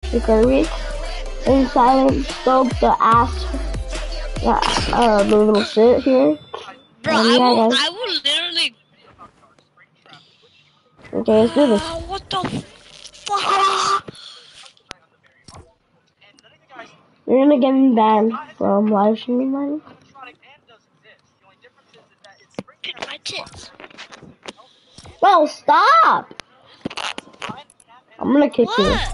because we in silence stoked the ass, the little shit here. Bro, Yeah, guys. I will literally. Okay, let's do this. What the fuck? You're gonna get me banned from live streaming, man. Get my tits. Well, stop! I'm gonna kick you. What?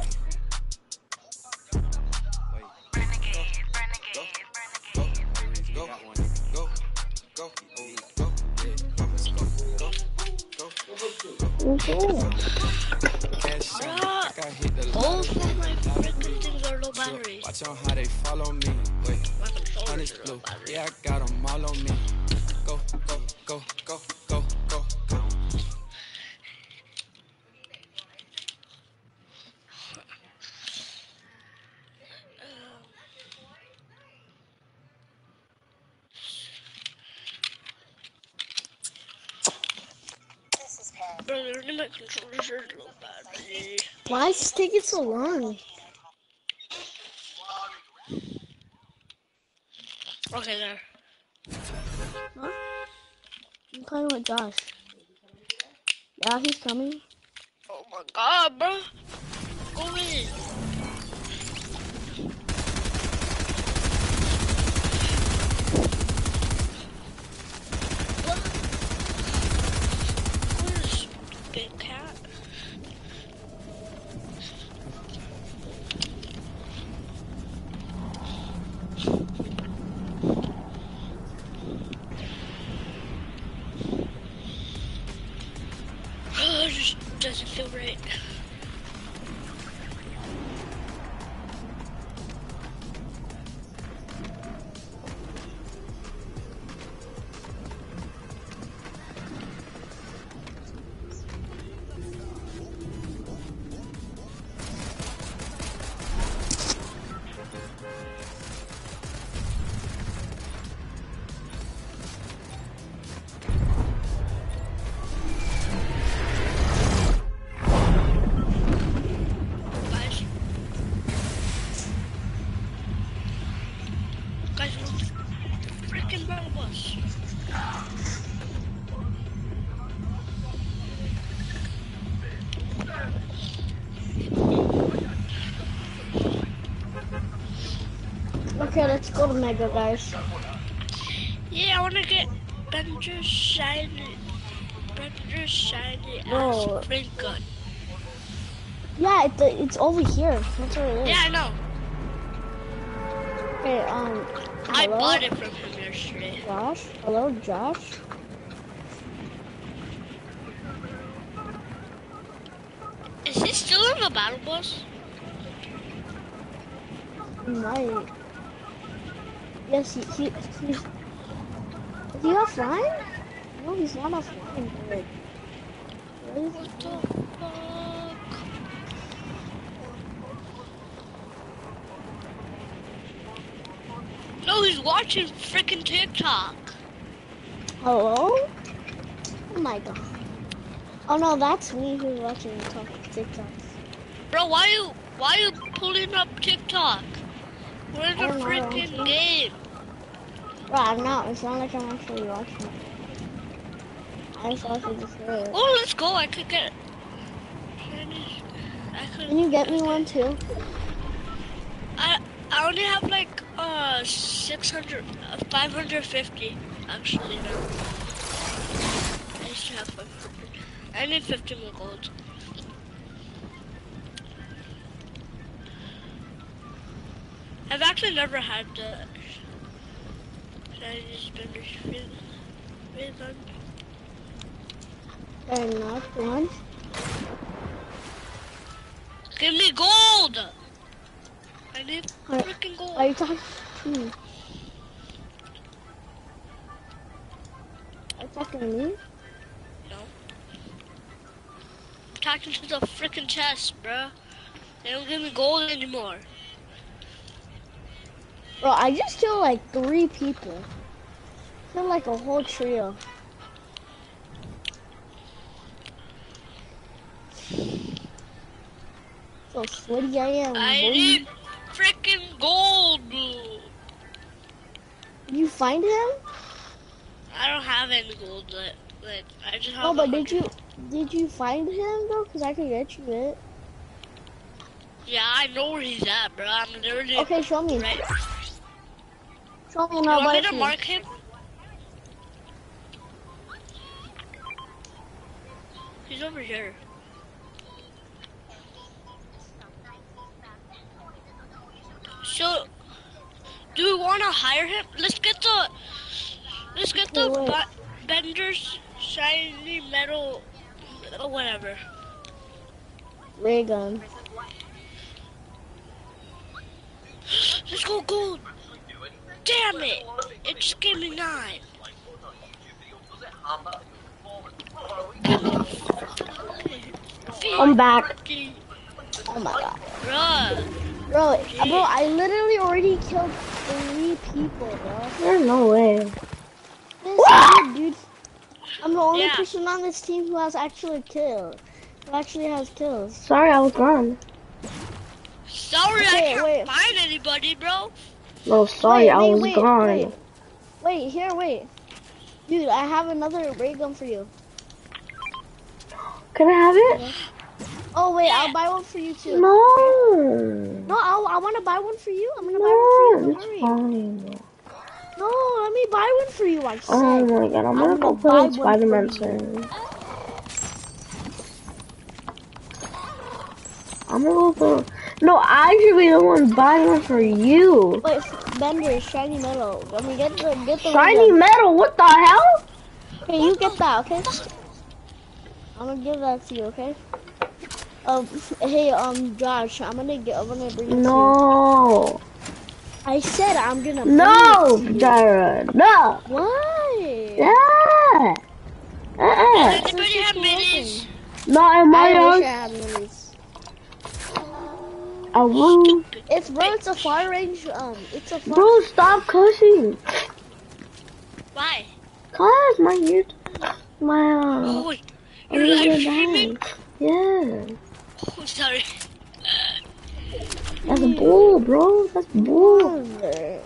Both of my freaking things are low batteries. Watch on how they follow me. Wait, My controller's honest low blue. battery. Yeah, I got them all on me. Go, go, go, go, go, go, go. Bro, literally my controller's low battery. Why is this taking so long? Okay, there. Huh? I'm playing with Josh. Yeah, he's coming. Oh my god, bro. Go in. What? Where's big cat? It just doesn't feel right. Guys, look, freaking battle bus. Okay, let's go to Mega, guys. Yeah, I wanna get Bender's shiny Bro. ass ring gun. Yeah, it's over here. That's where it is. Yeah, I know. Okay, I hello? bought it from him yesterday. Josh? Hello, Josh? Is he still in the battle bus? He might. Yes, he's... Is he offline? No, he's not offline, dude. Where is What he? the fuck? No, he's watching freaking TikTok. Hello? Oh my god. Oh no, that's me who's watching TikTok. Bro, why you pulling up TikTok? We're in I a don't know, freaking I'm game. Bro, I'm not. It's not like I'm actually watching it. I just watched this video. Oh, let's go. I could get. Can you get me one too? I only have like 600, 550 actually now. I used to have 500. I need 50 more gold. I've actually never had the Chinese Spanish rhythm. Fair enough. One. Give me gold! I need freaking gold. Are you talking to me? Are you talking to me? No. I'm talking to the freaking chest, bruh. They don't give me gold anymore. Bro, I just killed like 3 people. Killed like a whole trio. So sweaty I am. I boy. need freaking gold, dude. You find him? I don't have any gold. Like I just No, have but 100. did you find him though? Cause I could get you it. Yeah, I know where he's at, bro. I'm literally Okay, show me. right. Show me and You I'll want buy me it to for you. mark him? He's over here. So, do we want to hire him? Let's get the Okay, wait. bender's shiny metal, whatever. Ray gun. Let's go gold. Damn it! It just gave me 9. I'm back. Oh my god. Bruh. Bro, I literally already killed 3 people, bro. There's no way. Yes, dude. I'm the only Yeah. person on this team who has actually killed. Who actually has kills. Sorry, I was gone. Sorry, Okay, I can't wait. find anybody, bro. No, sorry, I was gone. Wait, here, wait. Dude, I have another ray gun for you. Can I have it? Oh, wait, Yeah. I'll buy one for you too. No. No, I want to buy one for you. I'm going to buy one for you. No, Don't it's worry. fine. No, let me buy one for you, I said. Oh my god, I'm gonna go buy play one Spider-Man for you. soon. I'm gonna go play. No, I should be the one buying one for you. Wait, Bender, shiny metal. Let me get the Shiny ray gun. metal, what the hell? Okay, you get that, okay? I'm gonna give that to you, okay? Hey, Josh, I'm gonna bring it to you. No. I said I'm gonna bring No, it to you. Dara, no. Why? Yeah. Does anybody have minis? Not in my I wish I house. had minis. I will. It's a far range, it's a far... Bro, stop cussing. Why? Cause my ears, my Oh, you're ears live are streaming? dying. Yeah. Oh, sorry. That's bull, bro. That's bull. Mother.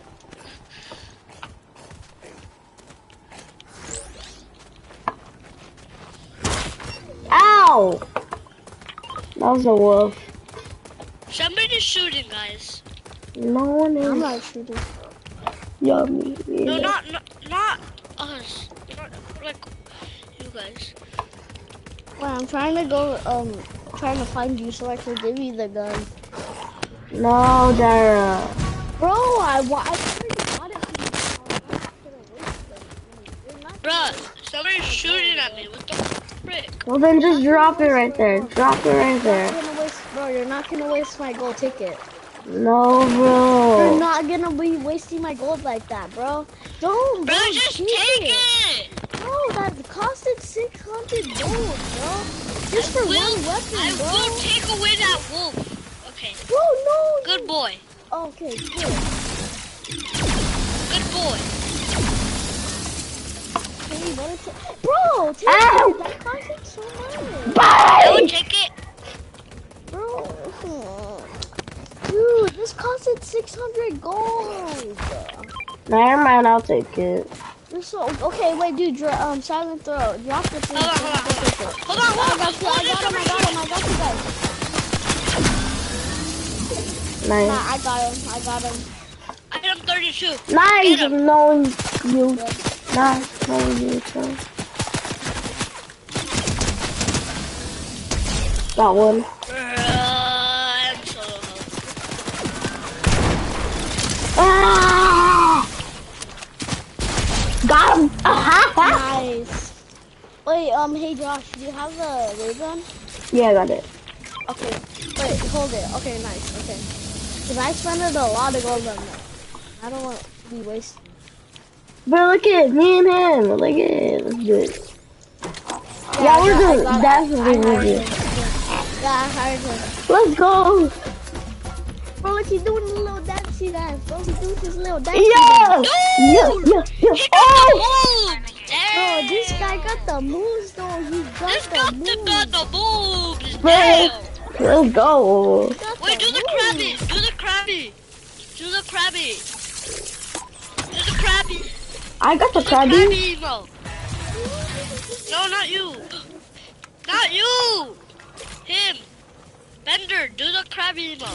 Ow! That was a wolf. Somebody's shooting, guys. No one is. I'm not shooting. Yummy. No, not us. Not like you guys. Wait, I'm trying to go, trying to find you so I can give you the gun. No, Dara. Bro, I already got it from you. Bruh, somebody's shooting at me. What the frick? Well, then just drop it right there. Drop it right there. Bro, you're not gonna waste my gold ticket. No, You're bro. not gonna be wasting my gold like that, bro. Don't, Bro, bro, just keep take it. it! Bro, that costed 600 gold, bro. Just for one weapon, I bro. will take away that wolf. Okay. Bro, no. Good boy. Okay, good. Good boy. Hey, bro, take Ow. it. That costed so much. I will Bye! take it. Bro. Dude, this costed 600 gold. Never mind, I'll take it. You're so okay. Wait, dude. Silent throw. Drop the thing. Hold on. I got you guys. Nice. Nah, I got him. I am 32. Nice Get of him. knowing you. Nice knowing you, too. Got one. I'm so Ah! Got him! Nice. Wait, hey Josh, do you have the ray gun? Yeah, I got it. Okay. Wait, hold it. Okay, nice. Okay. Cause I spent a lot of gold on that. I don't want to be wasting. But look at me and him. Look at it. Let's do it. Yeah, we're doing definitely with it. Yeah, I hired him. Let's go. Bro, look, he's doing a little dancey dance. Bro, he's doing his little dancey Yeah! dance. Yeah! He got Oh! the boobs. Bro, this guy got the moves though. He got This the got moves. the boobs. Bro, Damn. Let's go. Wait, do the crabby. Do the crabby. Do the crabby. Do the crabby. I got the Do the crabby. crabby emo. No, not you. Not you. Him. Bender, do the crabby emo.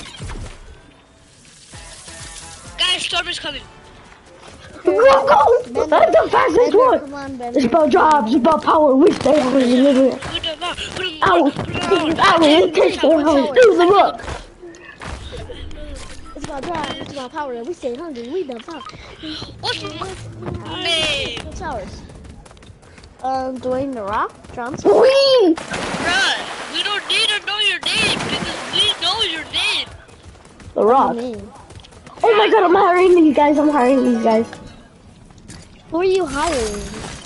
Guys, storm is coming. Go! That's the fastest Bender, one. come on, Bender. It's about jobs, it's about power. We stay on the living. Put them out. Put them Ow! out. Put them out. Ow! We take the house. Do the look. It's about drive, it's about power. We stay hungry, we don't talk. What's my name? What's ours? Dwayne The Rock Johnson. Wee! Bruh, we don't need to know your name because we know your name. The Rock. Oh my god, I'm hiring these guys. I'm hiring these guys. Who are you hiring?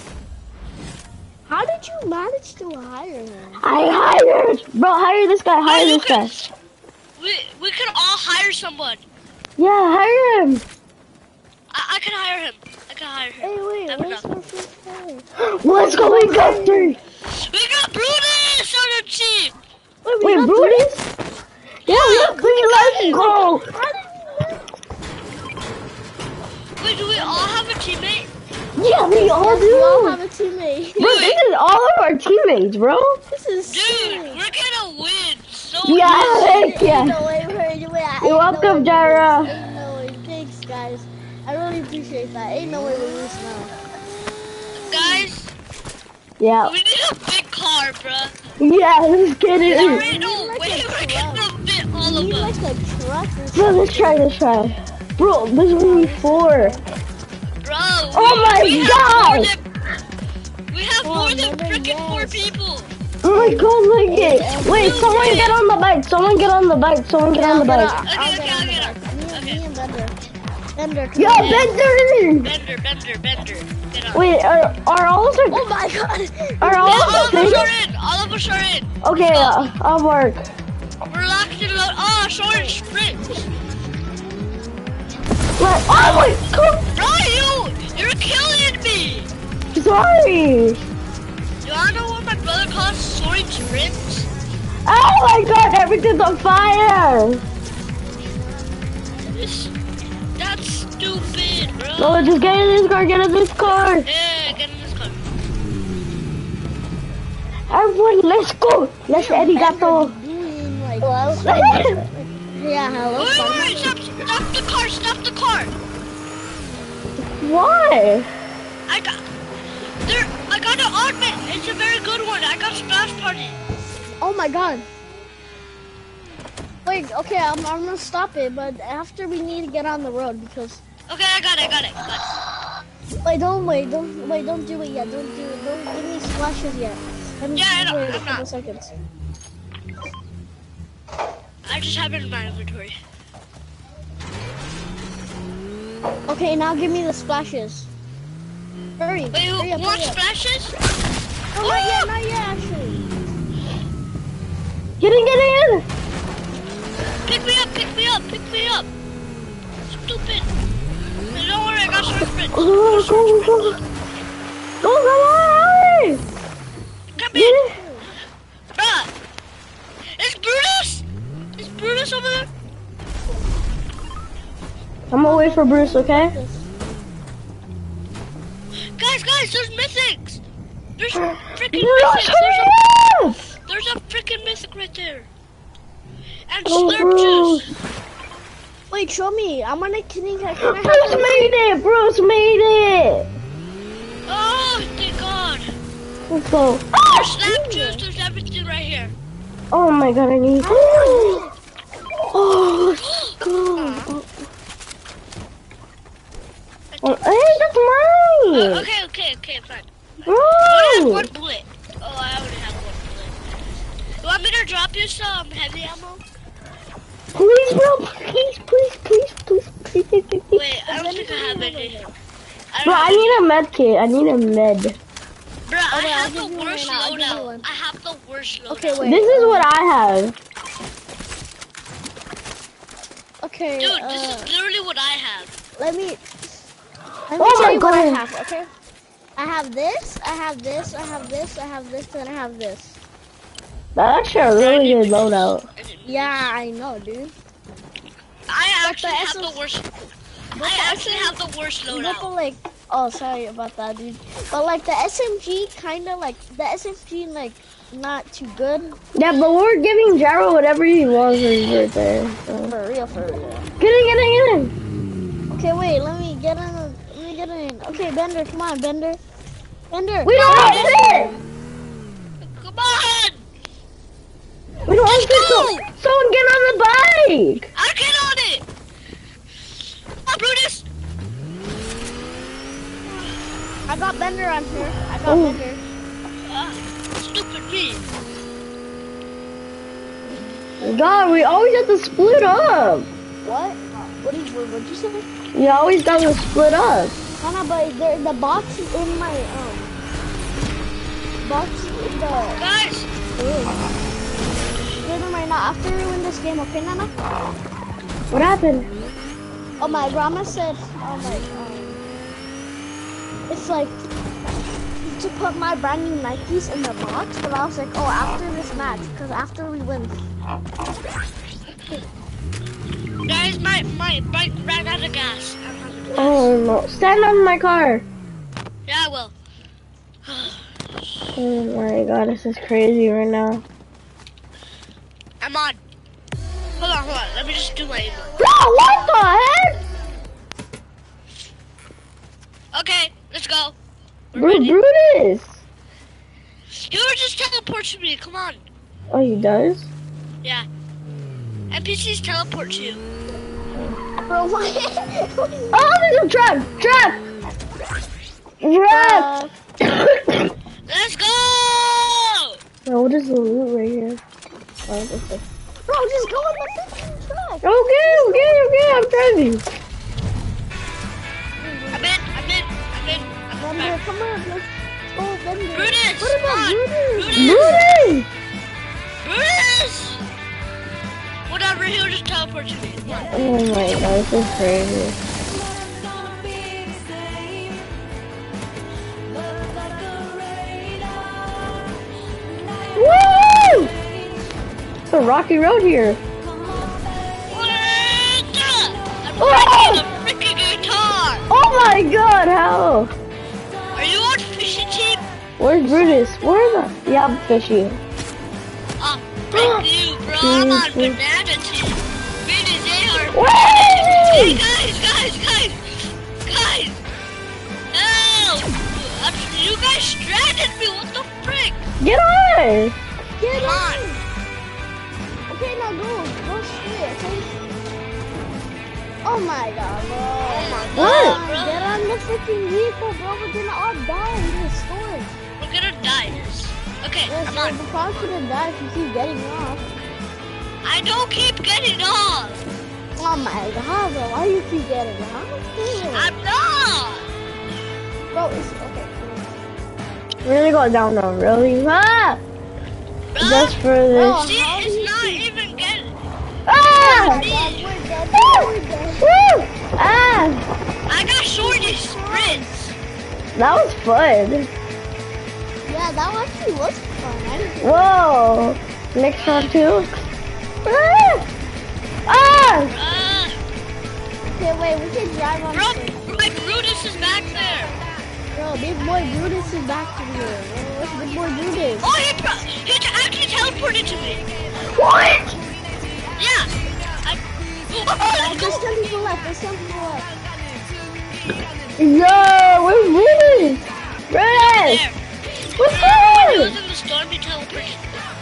How did you manage to hire him? I hired. Bro, hire this guy. Hire you this guy. We can all hire someone. Yeah, hire him. I can hire him. I can hire him. Hey, wait, I've where's enough. my first player? Let's go. We got three. We got Brutus on the team. Wait, Brutus? Yeah, we got three. Let's go. Wait, do we all have a teammate? Yeah, we all We all do. have a teammate. Bro, this is all of our teammates, bro. This is Dude, sick. we're gonna win. So Yeah, easy. heck yeah. You're welcome, Jara. Ain't no way. Thanks, guys. I really appreciate that. Ain't no way we lose now. Guys, Yeah. we need a big car, bruh. Yeah, let's get There it. ain't no like way a we're truck. gonna fit all We of need us. like a truck or Bro, something. let's try. Let's try. Bro, this is only 4. Bro, Oh my God. We have Oh, more than man, freaking 4 yes. people. Oh my god, look it. Wait, someone get on the bike. Someone get on the bike. Someone get on the bike. Okay, I'll get up. Me and Bender. Bender, come Yo, on. Bender! Bender. Get up. Wait, are all of Oh us my god. are Yeah, all all of of us us are in? in. All of us are in. Okay, I'll work. We're locked and loaded. Oh, short sprint. What? Oh my god! Bro, you're killing me. Sorry! You wanna know what my brother calls soaring sprints? Oh my god, everything's on fire! That's stupid, bro. No, just get in this car, get in this car! Yeah, get in this car. Everyone, let's go! Let's arigato! Doing like, Hello? yeah, hello. Wait, stop the car. Why? I got an augment. It's a very good one. I got Splash Party. Oh my god. Wait, okay, I'm gonna stop it, but after we need to get on the road because. Okay, I got it. Wait, don't do it yet. Don't give me splashes yet. Let me Yeah, I know, wait a I'm couple not. seconds. I just have it in my inventory. Okay, now give me the splashes. Hurry, Wait, hurry up, you want hurry up. splashes? No, not yet, actually. Get in! Pick me up. Stupid. Hey, don't worry, I got short sprint. Go, hurry! Come Get in. in! Bruh. It's Brutus. Is Brutus over there? I'm gonna wait for Bruce, okay? Guys, there's mythics. There's freaking Bruce, mythics. hurry up! There's a freaking mythic right there. And Oh, slurp Bruce. juice. Wait, show me. I'm gonna can I Bruce have made it! Bruce made it! Oh, thank God. Let's go. There's slap juice. There's everything right here. Oh my god, I need. Oh, let's go. Oh, hey, that's mine! Okay, fine. I only have Oh. one bullet. Oh, I already have one bullet. You want me to drop you some heavy ammo? Please, bro, please. Wait, I don't think I have any. Bro, I need a med kit. I need a med. Bro, I Okay, I'll have the give you worst one, I'll give you loadout. one. I have the worst loadout. Okay, wait. This is what I have. Okay, Dude, this is literally what I have. let me Oh tell my you what I God. have, okay? I have this, and I have this. Let's That's actually a really good loadout. Yeah, I know, dude. I But actually the have SM the worst. but I the actually have the worst But loadout. like, oh, sorry about that, dude. But like the SMG, kind of like the SMG, like not too good. Yeah, but we're giving Gyro whatever he wants for his birthday. So. For real, for real. Get in. Okay, wait, let me get in. Let me get in. Okay, Bender, come on, Bender. Bender. We don't have fit. Come on! We don't have Let's fit. go! Someone get on the bike. I get on it! Oh, Brutus! I got Bender on here. I got Bender. Stupid me. God, we always have to split up. What? What'd you say? You always got to split up. Hannah, but the box is in my box in the Guys! Get him right now. After we win this game, okay, Nana? What happened? Oh, my grandma said, it's like to put my brand new Nikes in the box, but I was like, oh, after this match, because after we win. Guys, my bike ran out of gas. Oh no! Stand on my car. Yeah, I will. Oh my God, this is crazy right now. I'm on. Hold on. Let me just do my email. Bro, what the heck? Okay, let's go. We're ready. Brutus. You were just teleporting me. Come on. Oh, he does? Yeah. NPCs teleport to you. Bro, what? Oh, there's a trap! Trap! Let's go! Bro, what is the loot right here? Oh, this is... Bro, just go in the freaking truck. Okay, I'm driving. I'm in. Bender, come on, let's go, Bender. Brutus! What about come on. Brutus? Brutus! Whatever, he'll just teleport to me. Oh my God, this is crazy. Woo! It's a rocky road here. I'm playing a freaking guitar! Oh my God, how? Are you on fishing team? Where's Brutus? Where the? Yeah, I'm fishing. Thank you, bro. I'm on banana team. Brutus, they are. Woo! Hey, guys! No! You guys stranded me. What the frick? Get on! Get Come on. on. Okay, now go straight, okay? Oh my God, bro. Oh my What? God, bro. Get on the freaking vehicle, bro. We're gonna all die in this storm. We're gonna die. Okay, Yes, I'm so on. we're probably gonna die if you keep getting off. I don't keep getting off. Oh my God, bro. Why you keep getting off? I'm not. Bro, it's okay. We're gonna go down now, really? Ah! Bro, Just for this. Bro, see, how do it's you not keep- even getting. Ah! Oh my God, we're dead. We're dead. Woo! Ah! I got shorty sprints. That was fun. Yeah, that actually was fun. I didn't Whoa! Next round too. Ah! Ah! Okay, wait, we can drive on Bro, the my Brutus is back there. Bro, big boy Brutus is back to here. What's big boy Brutus? Oh, he actually teleported to me. What? Yeah. There's 10 people left. There's 10 people left. Yo, we're moving! Brutus! There. What's When he up? was in the storm, he teleported.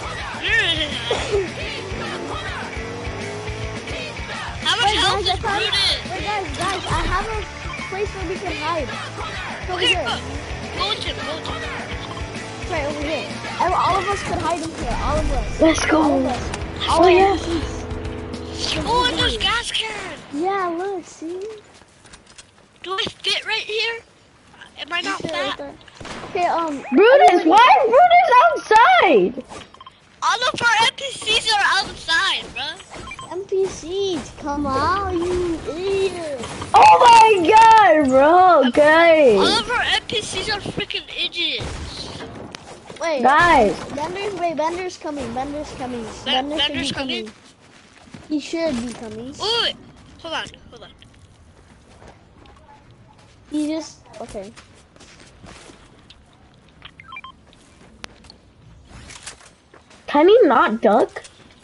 How much Wait, health guys, is Brutus? wait, guys, I have a place where we can hide. Over Okay, here. go to him. Right over here. And all of us could hide in here. All of us. Let's All of go. us. Oh yeah. Oh, and there's gas can. Yeah, look, see? Do I fit right here? Am I not Right fat? there. Okay, Brutus, why is Brutus outside? All of our NPCs are outside, bro. NPCs, come on, you idiot. Oh my God, bro, All guys. of our NPCs are freaking idiots. Wait. Guys. Bender's coming. Bender's coming. Bender's coming? He should be coming. Wait. Hold on. He just okay. Can he not duck?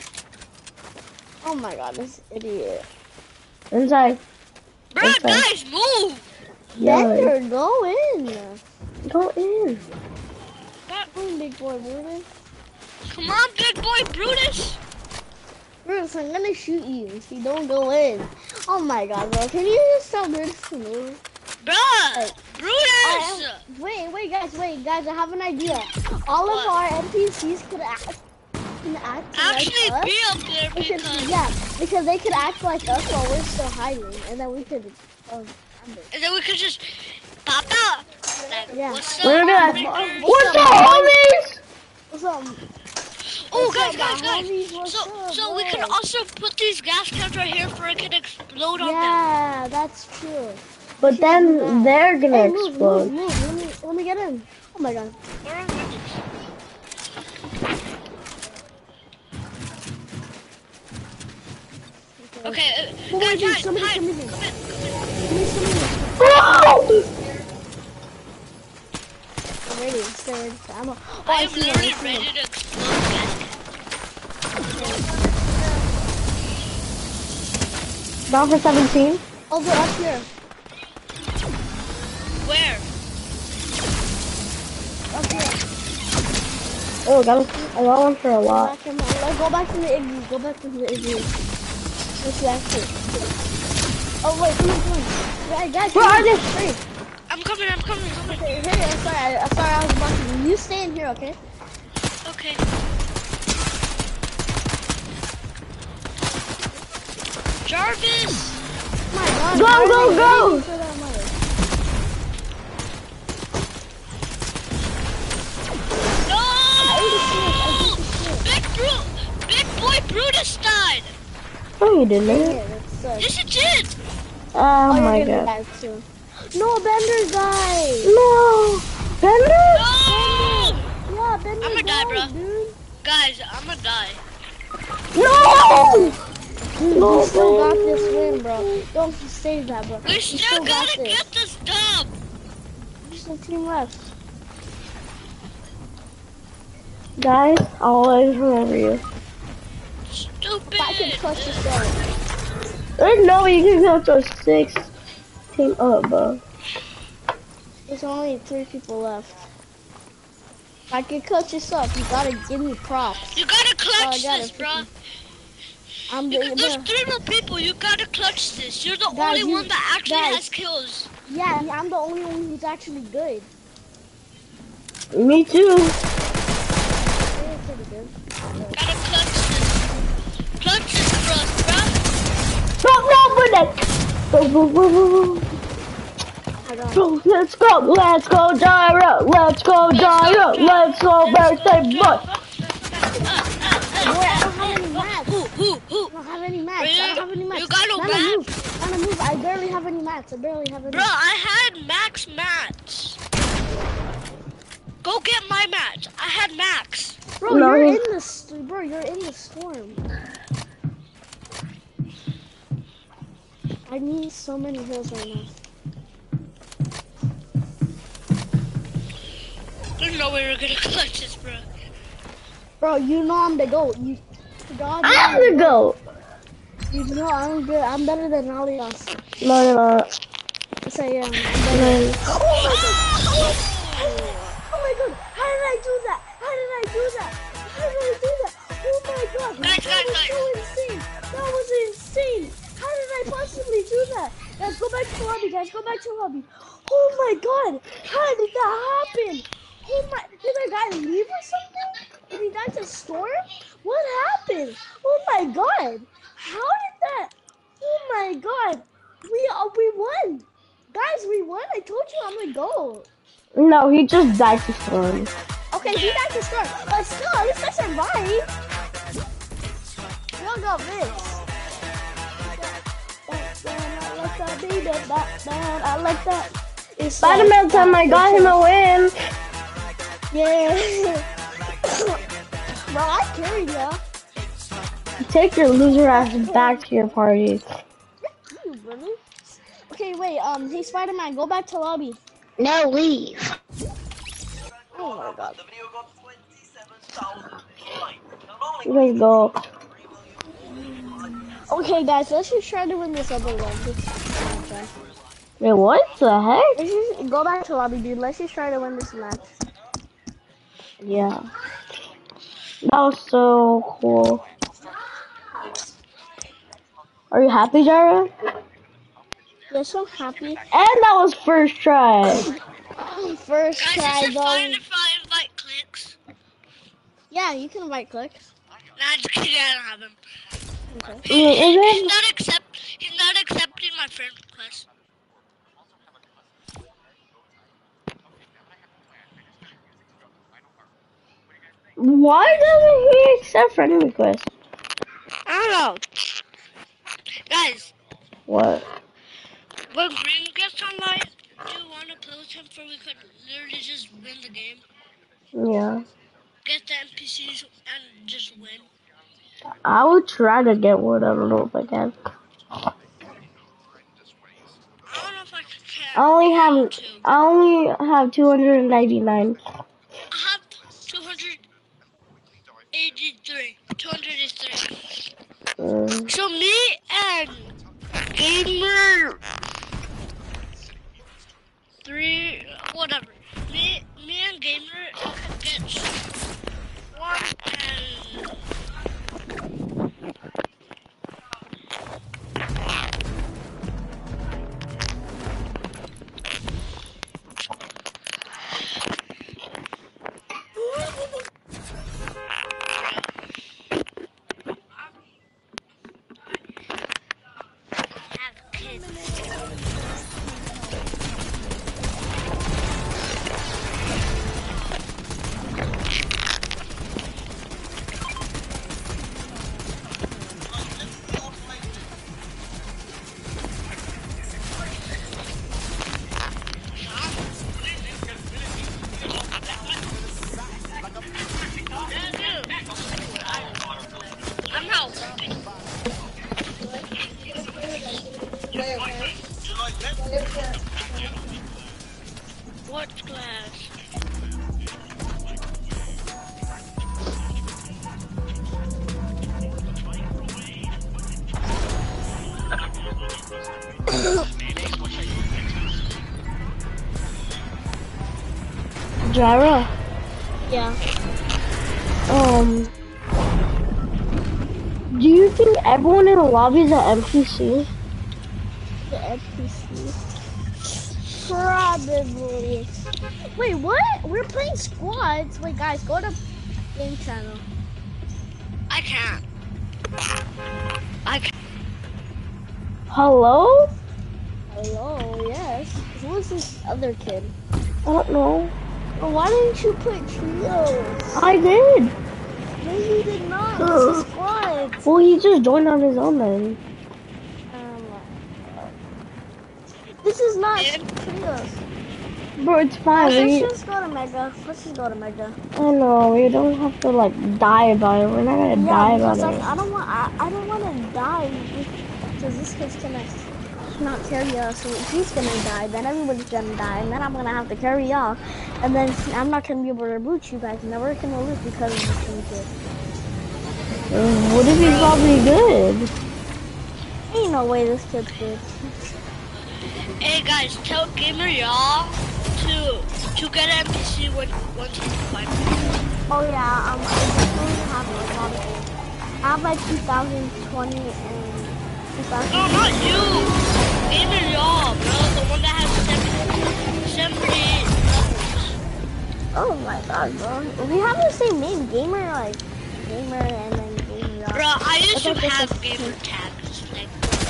Oh my god, this idiot. Inside. Bro, guys, move! Yeah. Bender, go in. Go in. Come on, big boy Brutus. Come on, big boy Brutus! Brutus, I'm gonna shoot you if you don't go in. Oh my god, bro. Can you just tell Brutus to move? Bruh! Brutus! Wait, guys, I have an idea. All of our NPCs could act Actually like be us. up there Because they could act like us while we're still hiding, and then we could, and then we could just pop out. Like, Yeah. what's up, What's up, homies? What's up? Oh, What's guys. up, homies? What's So up, we can boys? also put these gas cans right here for it can explode on them. Yeah, that's true. But then they're gonna Hey, explode. move. Let me get in. Oh my god. Where are we? Okay, guys, somebody hide. come in. I'm ready. Stay ready. I am literally ready to explode gas cans. Down for 17. Over up here. Where? Up here. Oh, I got one for a lot. Go back to the igloo. Let's actually. Oh wait, come on. Guys, Where are they? Hurry. I'm coming. Okay, hurry. I'm sorry, I was blocking you. You stay in here, okay? Okay. Jarvis! My god. Go! No! Big boy Brutus died! No, you didn't. Yes, it did! Oh my you're gonna god. die too. No, Bender died. No! Bender? No! Yeah, Bender I'ma die, bro. dude. Guys, I'ma die. No! Dude, No, we still got bro. this win, bro. Don't save that, bro. We still gotta this. get this dub! Just a team left. Guys, I'll always remember you. Stupid! If I could clutch this down. There's no way you can go to 6 team up, bro. There's only 3 people left. If I could clutch this up, you gotta give me props. You gotta clutch got this, it. bro. There's There's 3 more people. You gotta clutch this. You're the only one that actually has kills. Yeah, I'm the only one who's actually good. Me too. Yeah, pretty good. Gotta clutch this. Clutch this for us, bro. Go, let's go, Gyro, let's go, birthday boy. I don't have any mats. You got no Nana, mats? move. I barely have any mats. Bro, I had max mats. Go get my mats. I had max. Bro, No. you're in the storm. I need so many hills right now. There's no way we're gonna clutch this, bro. Bro, you know I'm the GOAT. I'm the GOAT. You know I'm good. I'm better than all of y'all. No, you're not. Yes, I am. No. Oh my god! How did I do that? Oh my god! Guys. So insane! That was insane! How did I possibly do that? Guys, go back to the lobby, Oh my god! How did that happen? Oh my! Did the guy leave or something? Did he die to storm? What happened? Oh my god! How did that? Oh my god! We won! Guys, we won! I told you I'm the GOAT! No, he just died to storm. Okay, he died to storm, but still, at least I survived! We all got this. I like that. Spider-Man time I got him a win. Yeah. Bro, I carried ya. Take your loser ass back to your party. You, brother. Okay, wait. Hey, Spider-Man, go back to lobby. No, leave. Oh my God. You guys go. Okay, guys, let's just try to win this other one. This match. Wait, what the Let's heck? just go back to lobby, dude. Let's just try to win this match. Yeah. That was so cool. Are you happy, Jara? Yes, I'm happy. And that was first try. First Guys, is try it fine though. if I invite clicks? Yeah, you can right click. Nah, just kidding, I don't have him. Okay. He's Is it? not he's not accepting my friend request. Why doesn't he accept friend requests? I don't know. Guys, What? when Green gets online, do you want to play with him for we could literally just win the game? Yeah. Get the NPCs and just win. I would try to get one. I don't know if I can. I don't know if I can. I only Me have too. I only have 299. I have 283. 283. Mm. So me and Gamer 3, whatever. Me and Gamer could get one and have kids. I'm not working. What class? Jara. Yeah. Do you think everyone in the lobby is an NPC? The NPC. Probably. Wait, what? We're playing squads. Wait, guys, go to game channel. I can't. I can't. Hello? Hello, yes. Who is this other kid? I don't know. Well, why didn't you put trios? I did. No, you did not. This is squads. Well, he just joined on his own then. This is not Man. trios. Bro, it's fine. Let's just go to Mega. Let's just go to Mega. I know, we don't have to like die about it. We're not gonna die about because it. like I don't want to die because this kid's gonna not carry us. So he's gonna die. Then everybody's gonna die, and then I'm gonna have to carry y'all, and then I'm not gonna be able to boot you guys. Never gonna lose because of this one kid. What if he's probably good? Ain't no way this kid's good. Hey guys, tell Gamer y'all to get an NPC once he's fine. Oh yeah, I definitely have a lot of things. I have like 2020 and 2000. No, not you. Gamer y'all, bro. The one that has 78 levels. Oh my god, bro. We have the same name, Gamer, like Gamer and then Gamer y'all. Bro, I used to That's like have this gamer tags. Like,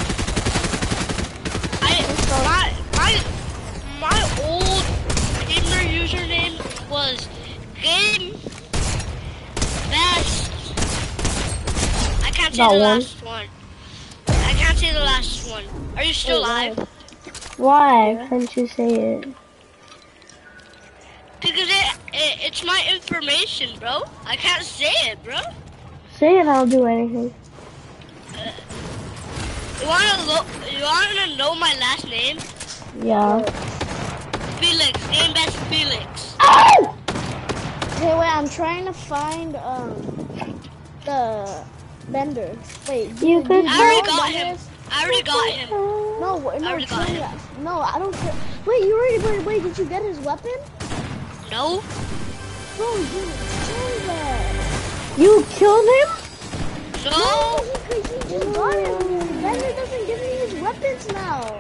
my old gamer username was Game Best. I can't say That the one. last one. I can't say the last one. Are you still live? Why can't you say it? Because it's my information, bro. I can't say it, bro. Say it, I'll do anything. You wanna know my last name? Yeah. Felix. Name as Felix. Oh! Hey, wait, I'm trying to find the vendor. Wait, You could I already know got who him. that is? I already got him. No, no, already got Tony, him. no, I don't care. Wait, you already, wait, did you get his weapon? No. Bro, you didn't say that. You killed him? No. He just got it. The vendor doesn't give me his weapons now.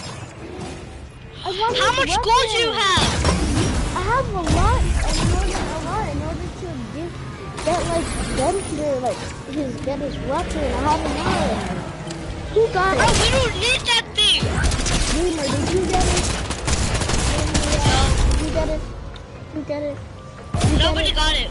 I want How his much gold do you weapons. have? I have a lot, in order to get like vendor, like get his weapon. I have a lot. Who got Bro, it? we don't need that thing. Gamer, did you get it? Did you get it? You get it? You Nobody get got it. it?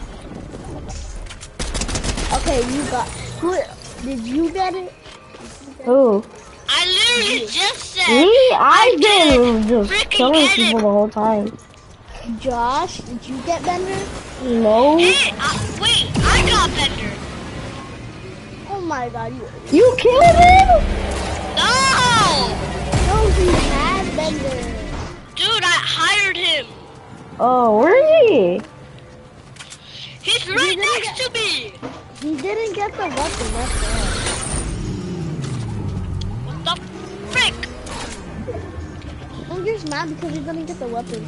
Okay, you got. Who? Did you get it? Who? I literally just said. Me? I've didn't been just freaking killing get people it. the whole time. Josh, did you get vendor? No. Hey, wait, I got vendor. Oh my God, You killed him? No! no, he had vendor. Dude, I hired him. Oh, where is he? He's right next to me. He didn't get the weapon. That's all. What the frick? I'm just mad because he didn't get the weapon.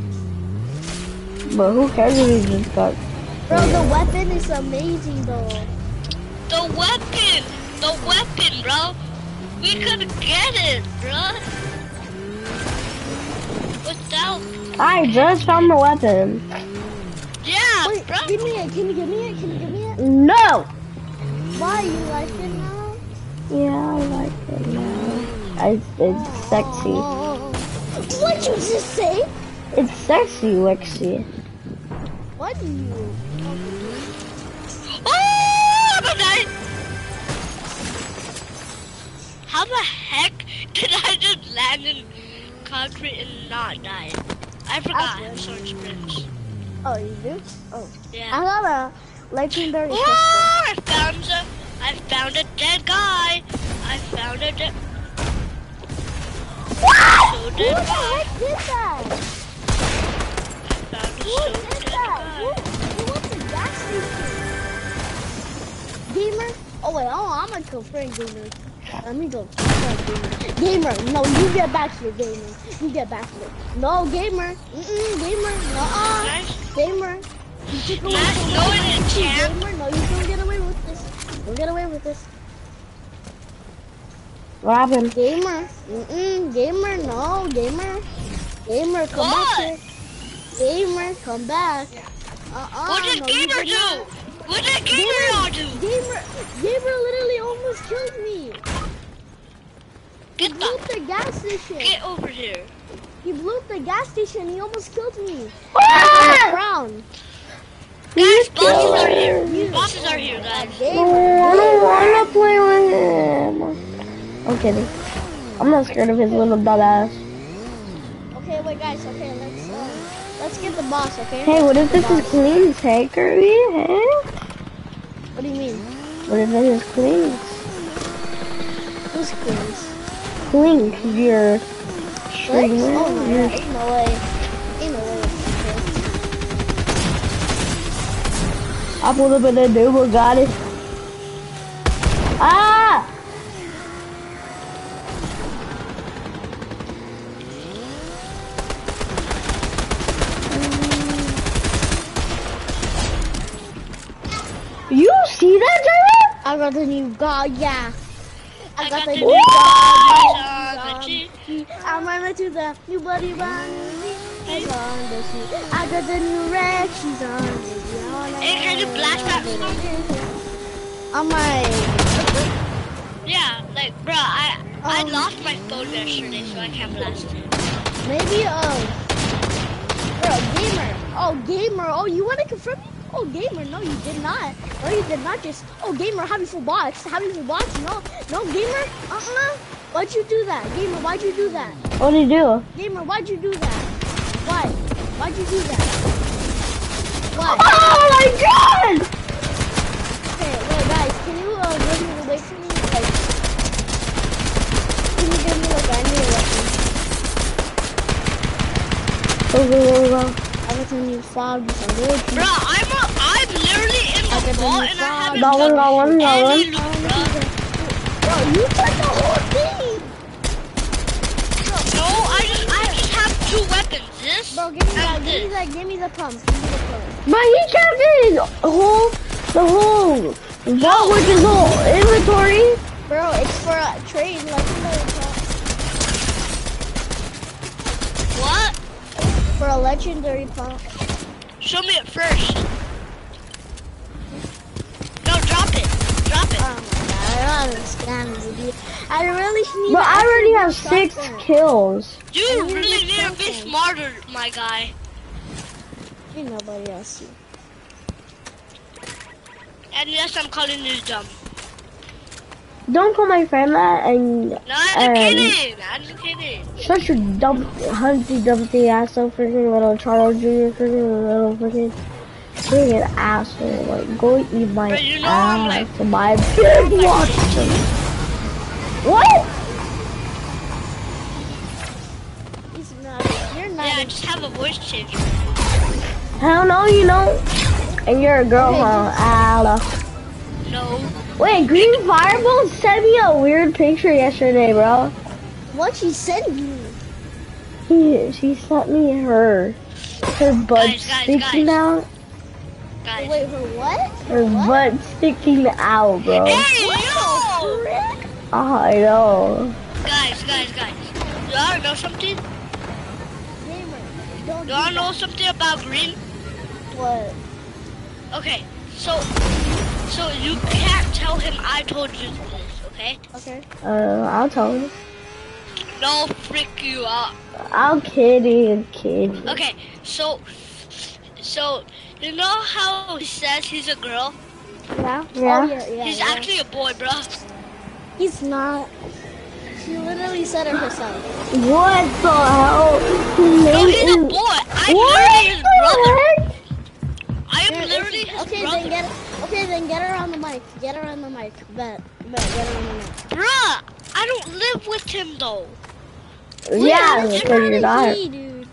But who cares if he just got... Bro, the weapon is amazing though. The weapon, bro. We could get it, bro. Without, I just found the weapon. yeah, Wait, bro. give me it. Can you give me it? Can you give me it? No! Why, you like it now? Yeah, I like it now. It's sexy. Oh. What'd you just say? It's sexy, Lexi. What do you? Oh, I'm gonna die. How the heck did I just land in concrete and not die? I forgot I have sword sprints. Oh, you do? Oh. Yeah. I got a legendary pistol. Oh, I found a dead guy. I found a dead. So Who dead the guy. heck did that? Found a Who so did dead that? guy. Who went to gas station? Gamer? Oh wait, I'm gonna kill friend Gamer. Let me go. Gamer, no, you get back here, Gamer. You get back here. No, Gamer. Gamer. No, Nice. Gamer. You took away Nice from knowing my it, champ. Gamer, no, you don't get away with this. Don't get away with this. What happened? Gamer. Gamer, no, Gamer. Gamer, come What? back here. Gamer, come back. What did no, Gamer you did not. do? What did Gamer do? Gamer literally almost killed me. He Get blew the up the gas station. get over here. He blew up the gas station. He almost killed me. Ah! Crown. Guys, bosses are here. Bosses are here, guys. No, I don't want to play with him. I'm kidding. I'm not scared of his little dumb ass. Okay, wait, guys. Okay, let's get the boss. Okay. Hey, what if this is clean takery? Hey? What do you mean? What if this is clean? Who's cleans? Clean, your Flex? streamer. Oh no, your ain't no way. Ain't no way. I pulled up in the dude, got it. Ah! You see that, Jared? I got the new god, yeah. I got the the new new god. god. I'm running to the new buddy run. She's on the sheet. I got the new red. She's on the Hey, can you blast that song? I'm like, Yeah, like, bro, I lost my phone yesterday, so I can't blast it. maybe, bro, gamer. Oh, gamer. Oh, you want to confirm me? Oh, gamer. No, you did not. No, you did not just. Oh, gamer, happy for bots. Happy for bots. No, no, gamer. Why'd you do that? Gamer, why'd you do that? What did he do? Gamer, why'd you do that? Why? Why'd you do that? What? Oh my god! Okay, wait, guys, can you give me the wait for me? Like, can you give me like any weapon? Go. I got some new fobs on good. Bro, I'm literally in the vault and I haven't Got one, got one, got one. any loot, bro. Bro, you took the whole thing! No, I just have 2 weapons. This Bro, give me that, and this. give me the pump, give me the pump. But he kept the whole vault with his whole inventory. Bro, it's for a trade, legendary pump. What? For a legendary pump. Show me it first. No, drop it. Drop it. Oh my god, I don't understand this, dude. I really need But I already have actually 6 shotgun. kills. You really need to be smarter, my guy. Ain't nobody else here. And yes, I'm calling you dumb. Don't call my friend that and No, I'm kidding. I'm just kidding. shut your Humpty Dumpty ass up, freaking little Charles Jr. freaking little freaking asshole. Like, go eat my Bro, you know I'm like- ass. My big Watson. What? He's not, you're not. Yeah, I just have a voice change. Hell no, you know. And you're a girl, Okay, huh? Ala. No. Wait, Green Fireball sent me a weird picture yesterday, bro. What she sent you? She sent me her butt Guys, sticking guys. out. Guys. Wait, her what? Her butt sticking out, bro. Hey, yo! I know. Guys. You wanna know something? Gamer, don't You do wanna know that. something about green? What? Okay, so you can't tell him I told you this, okay? Okay. I'll tell him. No, freak you out. I'm kidding, Okay, so you know how he says he's a girl? Yeah? Yeah. Oh, yeah. He's yeah. actually a boy, bro. He's not. She literally said it herself. What the hell? His No, name he's a is... boy. I'm What literally his brother. the heck? I am Yeah, literally his okay, brother. then get her on the mic. Get her on the mic. Bet, get her on the mic. Bruh, I don't live with him though. Yeah, Wait, because you're not. he, dude.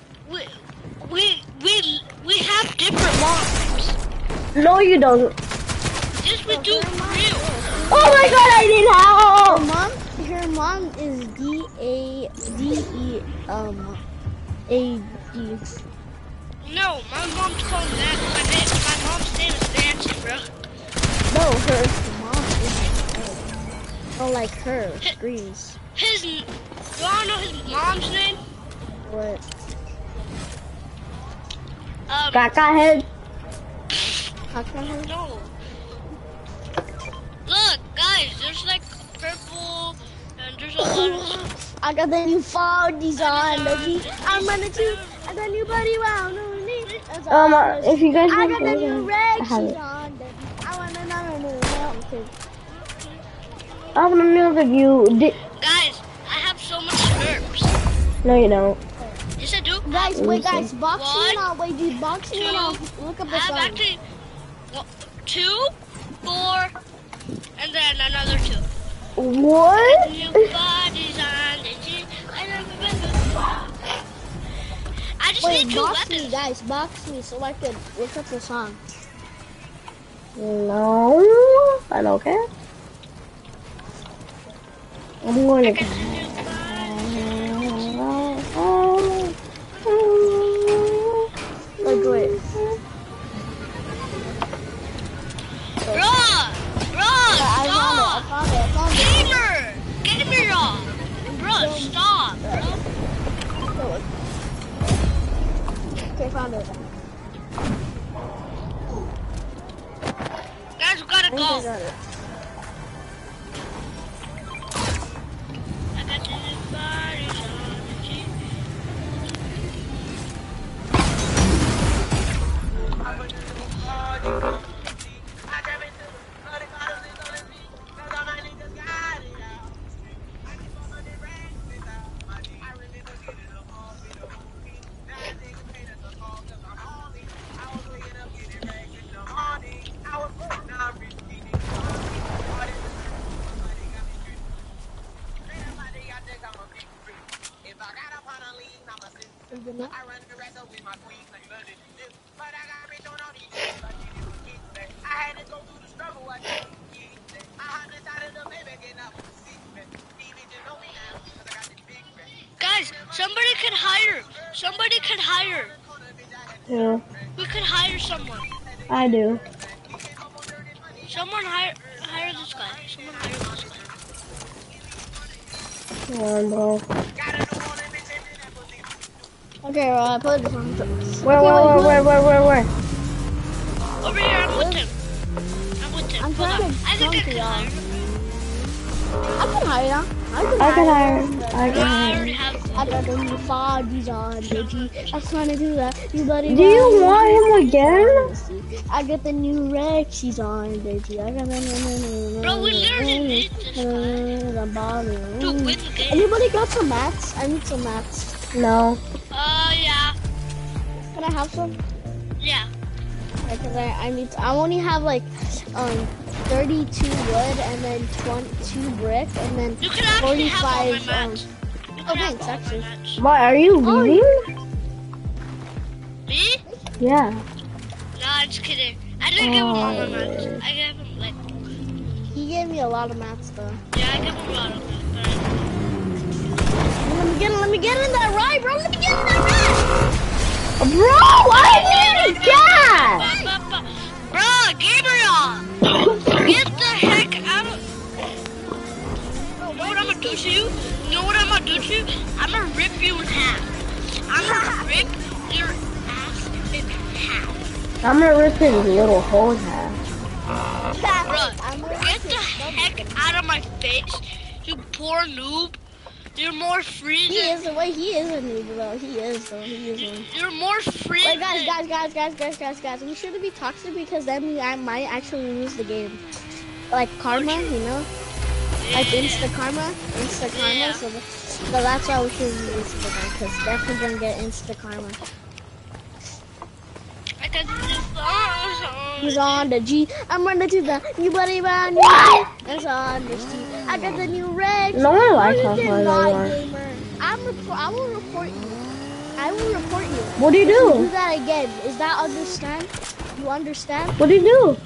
We have different moms. No, you don't. Yes, we do. Real. Oh my god, I need help! Her mom is D-A-D-E, A-D. No, my mom's called Nancy. My mom's name is Nancy, bro. No, her mom is, oh, like her, Grease. You wanna know his mom's name? What? Caca head. How can I? No. Look, guys, there's like purple, and there's a lot of stuff. I got the new foggies on, baby. I'm running too. I got new buddy round on me. If you guys I want got the new I have Rexies it. on, baby. I want another new one. I want to know if you did. Guys, I have so much nerfs. No, you don't. Yes, I do. Guys, wait, guys, One, boxing on. Wait, dude, boxing two, on. Look up I the have song. actually 2, 4, and then another 2. What? New bodies on the G. I just Wait, need 2 box me, weapons. guys, box me so I could look up the song. No, I don't care. I'm going I to. got the new Like, wait. Bruh! Bruh! I Stop! found it, I found it. Gamer, y'all! Bruh, stop, bro. Okay, found it. Guys, we gotta I think I go. got it. I got the new bodies on the G. Guys, somebody could hire. Somebody could hire. Yeah, We could hire someone. I do. Someone hire this guy. Someone hire this guy. Come on, bro. Okay, well, I put this on. Where? Over here, I'm with him. I'm with him. I'm Hold trying on. to I think I jump can y'all. hire him. I can hire him. I can hire. I No, can I hire. already have. I got the new foggies on, baby. I'm trying to do that. You buddy. Do you want him again? I got the new Rexies on, baby. I got the new. Bro, we literally need this guy to win the game. Anybody got some mats? I need some mats. No. Yeah. Can I have some? Yeah. Because I only have like 32 wood and then 22 brick and then You can actually have all my 45 mats. You can have thanks, all my actually. mats. Why are you leaving? Me? Yeah. No, I'm just kidding. I didn't give him all my mats. I gave him like. he gave me a lot of mats though. Yeah, I gave him a lot of mats. Let me get in that ride, bro. Let me get in that ride. Bro, I need gas! Bro, Gabriel! Get the heck out of... You know what I'm gonna do to you? You know what I'm gonna do to you? I'm gonna rip you in half. I'm gonna rip your ass in half. I'm gonna rip his little hole in half. Bro, get the heck out of my face, you poor noob. You're more free He than... is the way he is a noob though. He is one. You're more free Wait, than... guys. We shouldn't be toxic because then I might actually lose the game. Like karma, you know? Like insta karma. Yeah. So that's why we shouldn't lose the game because definitely gonna get insta karma. I got this song. He's on the G. I'm running to the new buddy band. What? That's on the G. I got the new red. No one likes No, us you did like not, that. gamer. I will report you. I will report you. What do you If you do do? that again, is that understand? You understand? What do you do?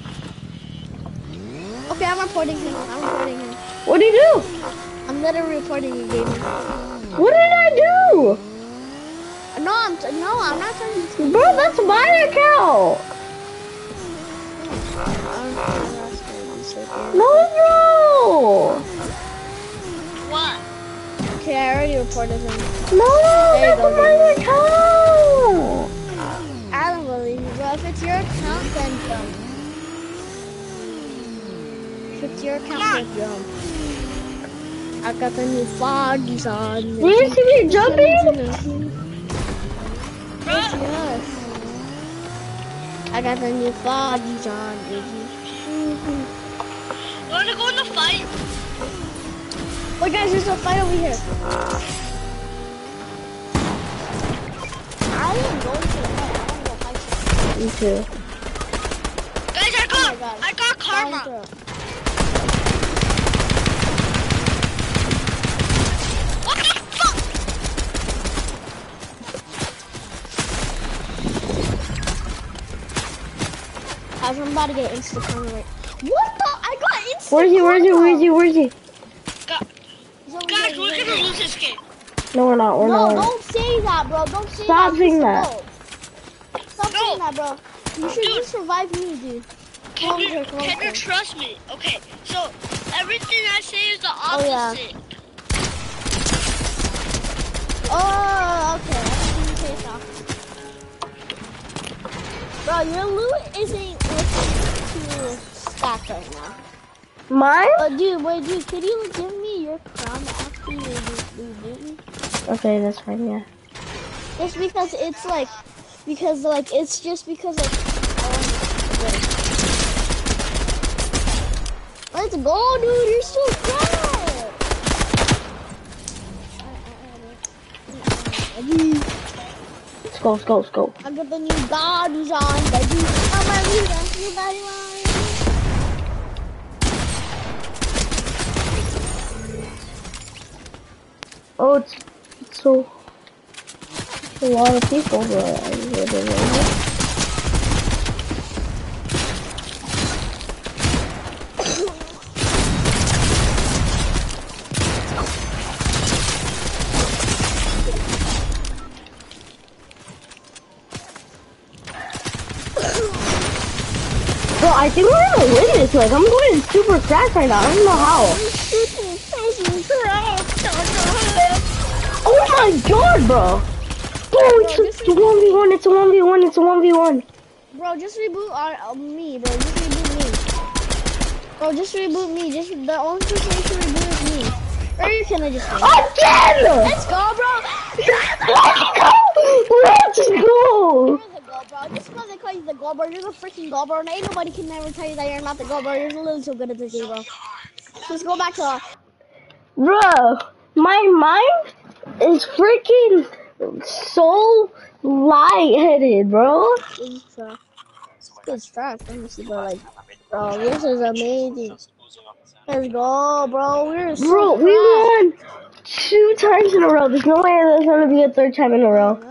Okay, I'm reporting him. What do you do? I'm literally reporting you, gamer. What did I do? No, I'm not telling you. Bro, that's my account. No, bro. What? Okay, I already reported him. No, There you that's go, my account. I don't believe you, bro. If it's your account, then jump. If it's your account, then jump. I got the new foggies on. Do you see me jumping? Yes. I got the new foggies on, baby. You wanna go in the fight? Wait, guys, there's a fight over here. I am going to the fight. I want to go fight you. Me too. Guys, Oh my God. I got karma. What the fuck? I'm about to get insta karma right. What the? I got insta Where's he? Guys, we're gonna lose this game. No, we're not. We're No, not. don't say that, bro. Don't say Stop that. saying that. Stop No. saying that, bro. You should Dude. just revive me, dude. Can you Come on. trust me? Okay, so everything I say is the Oh, yeah. opposite. Oh, okay. I see you say that. Bro, your loot isn't looking too stacked right now. Mine? Wait, dude, could you give me your crown after you reboot me? Okay, that's fine. Yeah. Just because it's like, it's just because like, let's go, dude, you're so good. Let's go. I got the new god who's on, baby. I'm a leader, you buddy line. Oh, it's a lot of people, but I didn't know. Bro, I think we're gonna win this. Like, I'm going super fast right now. I don't know how. Oh my god, bro! Bro, it's a 1v1, it's a 1v1, it's a 1v1. Bro, just reboot me, bro. Just reboot me. Bro, just reboot me. Just the only person you should reboot is me. Or you can just win. Again! Let's go, bro. Let's go! Let's go! You're the goal, bro. Just because they call you the goal, bro, you're the freaking goal, bro. And ain't nobody can never tell you that you're not the goal, bro. You're a little too good at this game, bro. Let's go back to Bro, my mind is freaking so lightheaded, bro. It's trash, honestly, but like, bro, this is amazing. Let's go, bro. We're so Bro, we won 2 times in a row. There's no way there's gonna be a 3rd time in a row.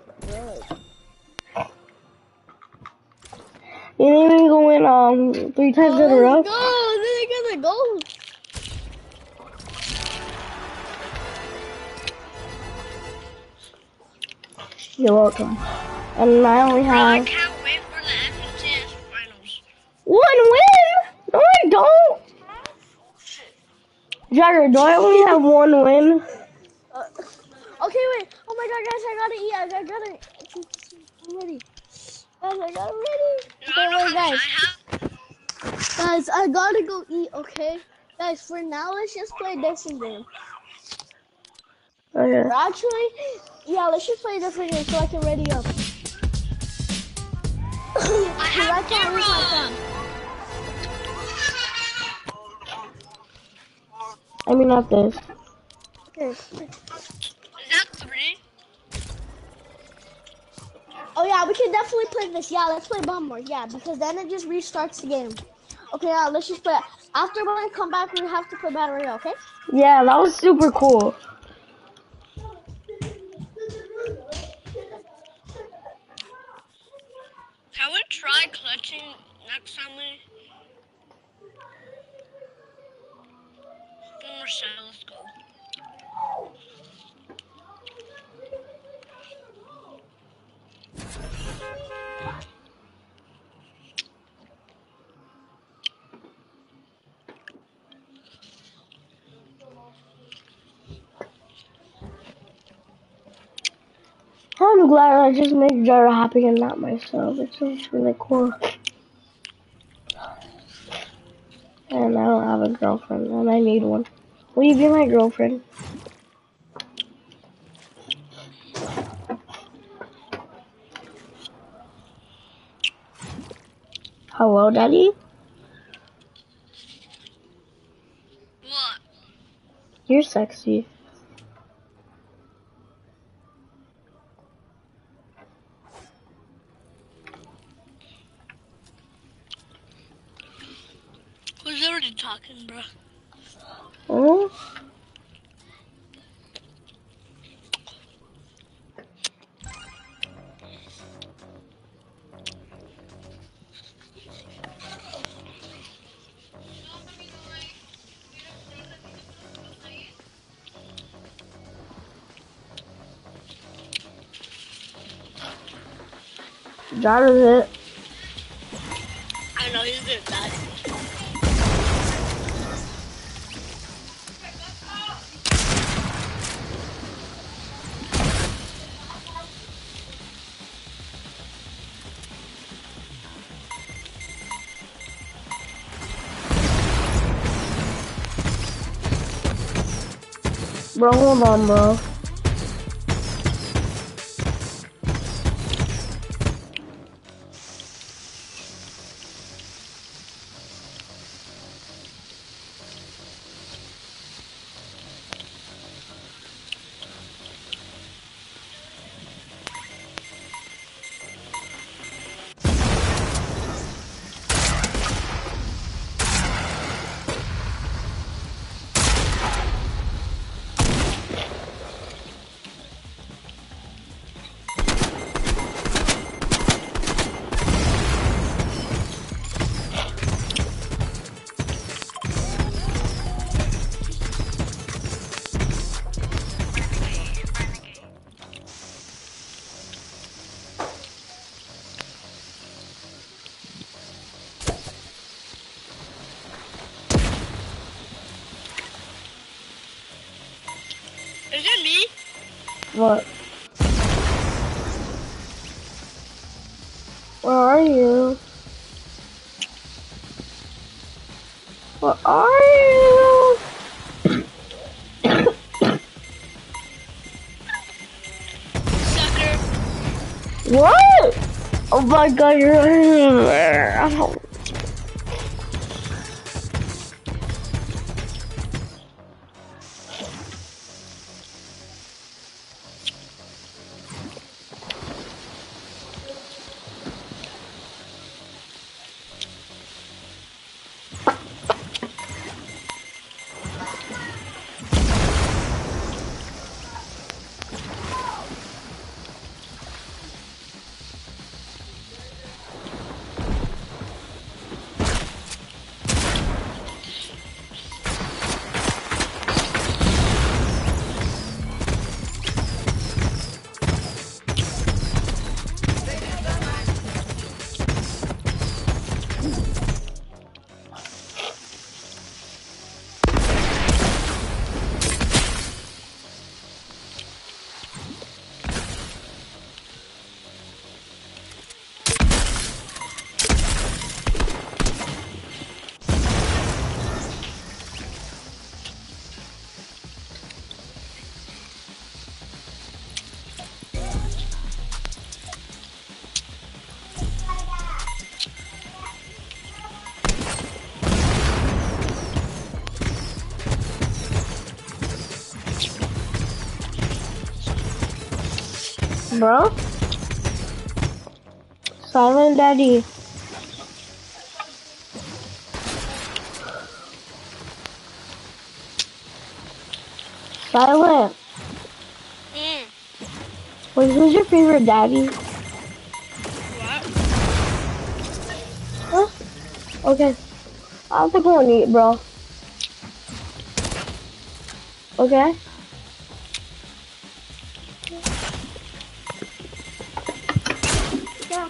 You think we can win 3 times in a row? Let's go. They're gonna go. You're welcome. And I only Bro, I have can't wait for the FNCS finals. 1 win! No, I don't! Jagger, do I only have 1 win? Okay, wait. Oh my god, guys, I gotta eat. I gotta. I'm ready. Guys, I got ready. Okay, wait, guys, I gotta go eat. Okay, guys. For now, let's just play a different game. Okay. Or actually, yeah, let's just play a different game so I can ready up. I can't lose my phone. I mean, not this. Okay. Is that 3? Oh yeah, we can definitely play this. Yeah, let's play Bomb Wars. Yeah, because then it just restarts the game. Okay, yeah, let's just play. After when I come back, we have to play Battle Royale, okay? Yeah, that was super cool. Can we try clutching next time we... One more shot, let's go. I'm glad I just made Jara happy and not myself. It's just really cool. And I don't have a girlfriend, and I need one. Will you be my girlfriend? Hello, Daddy? What? You're sexy. Who's already talking, bro? Oh? Jara's it. I know he's good at that. Bro, hold on, bro. it me? What? Where are you? Where are you? Sucker. What? Oh my god, you're there. I don't. Bro? Silent Daddy. Silent. Mm. Wait, who's your favorite daddy? What? Huh? Okay. I have to go and eat, bro. Okay? Yeah.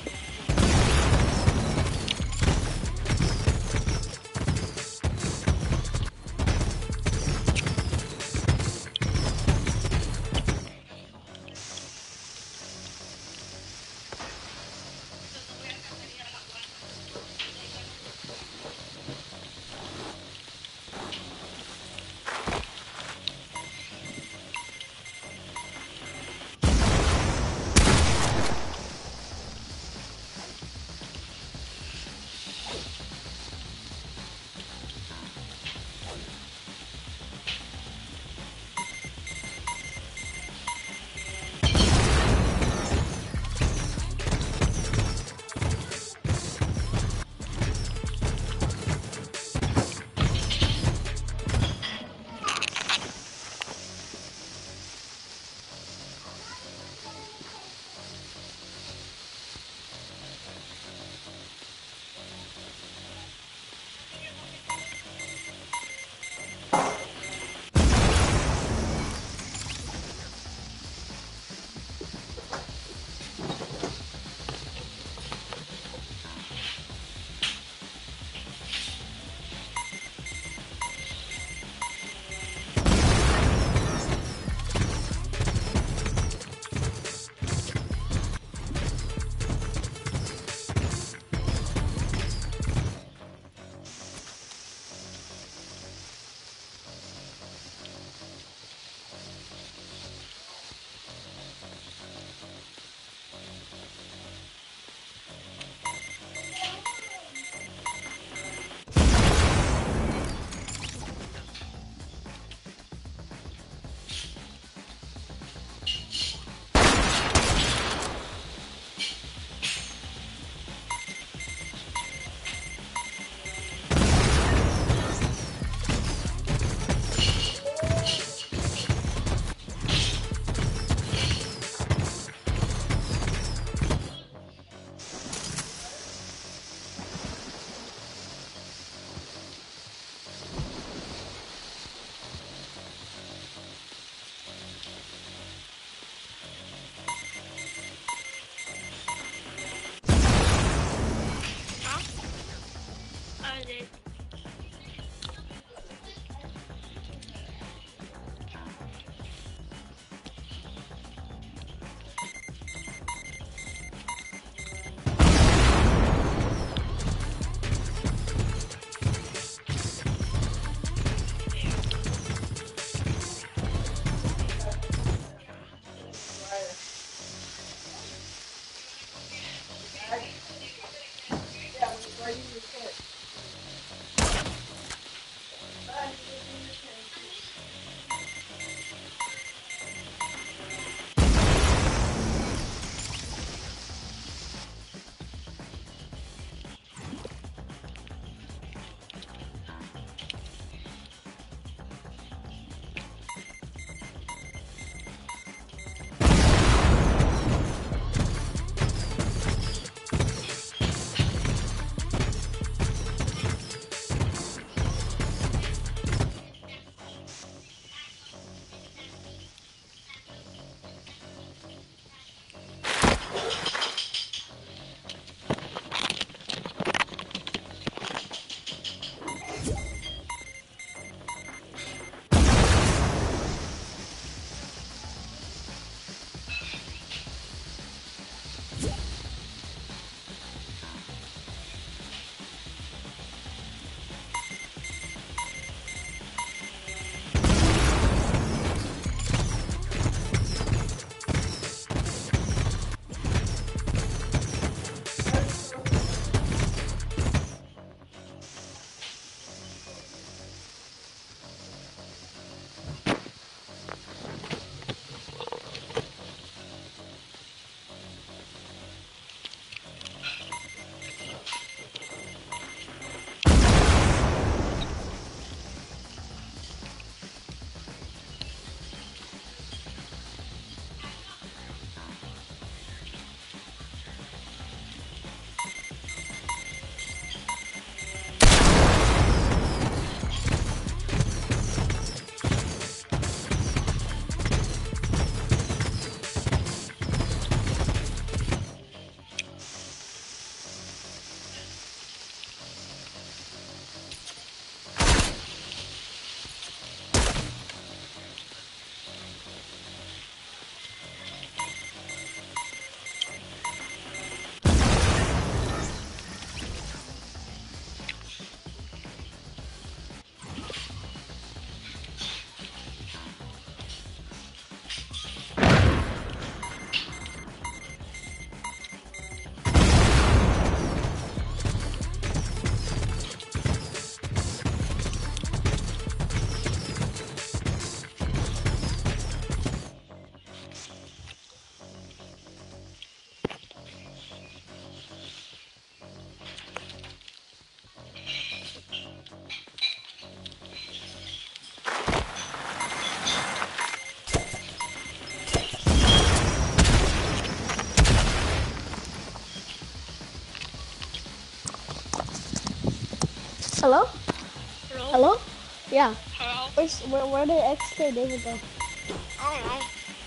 Hello? Hello? Hello? Yeah. Hello? Where did XK David go? I don't know.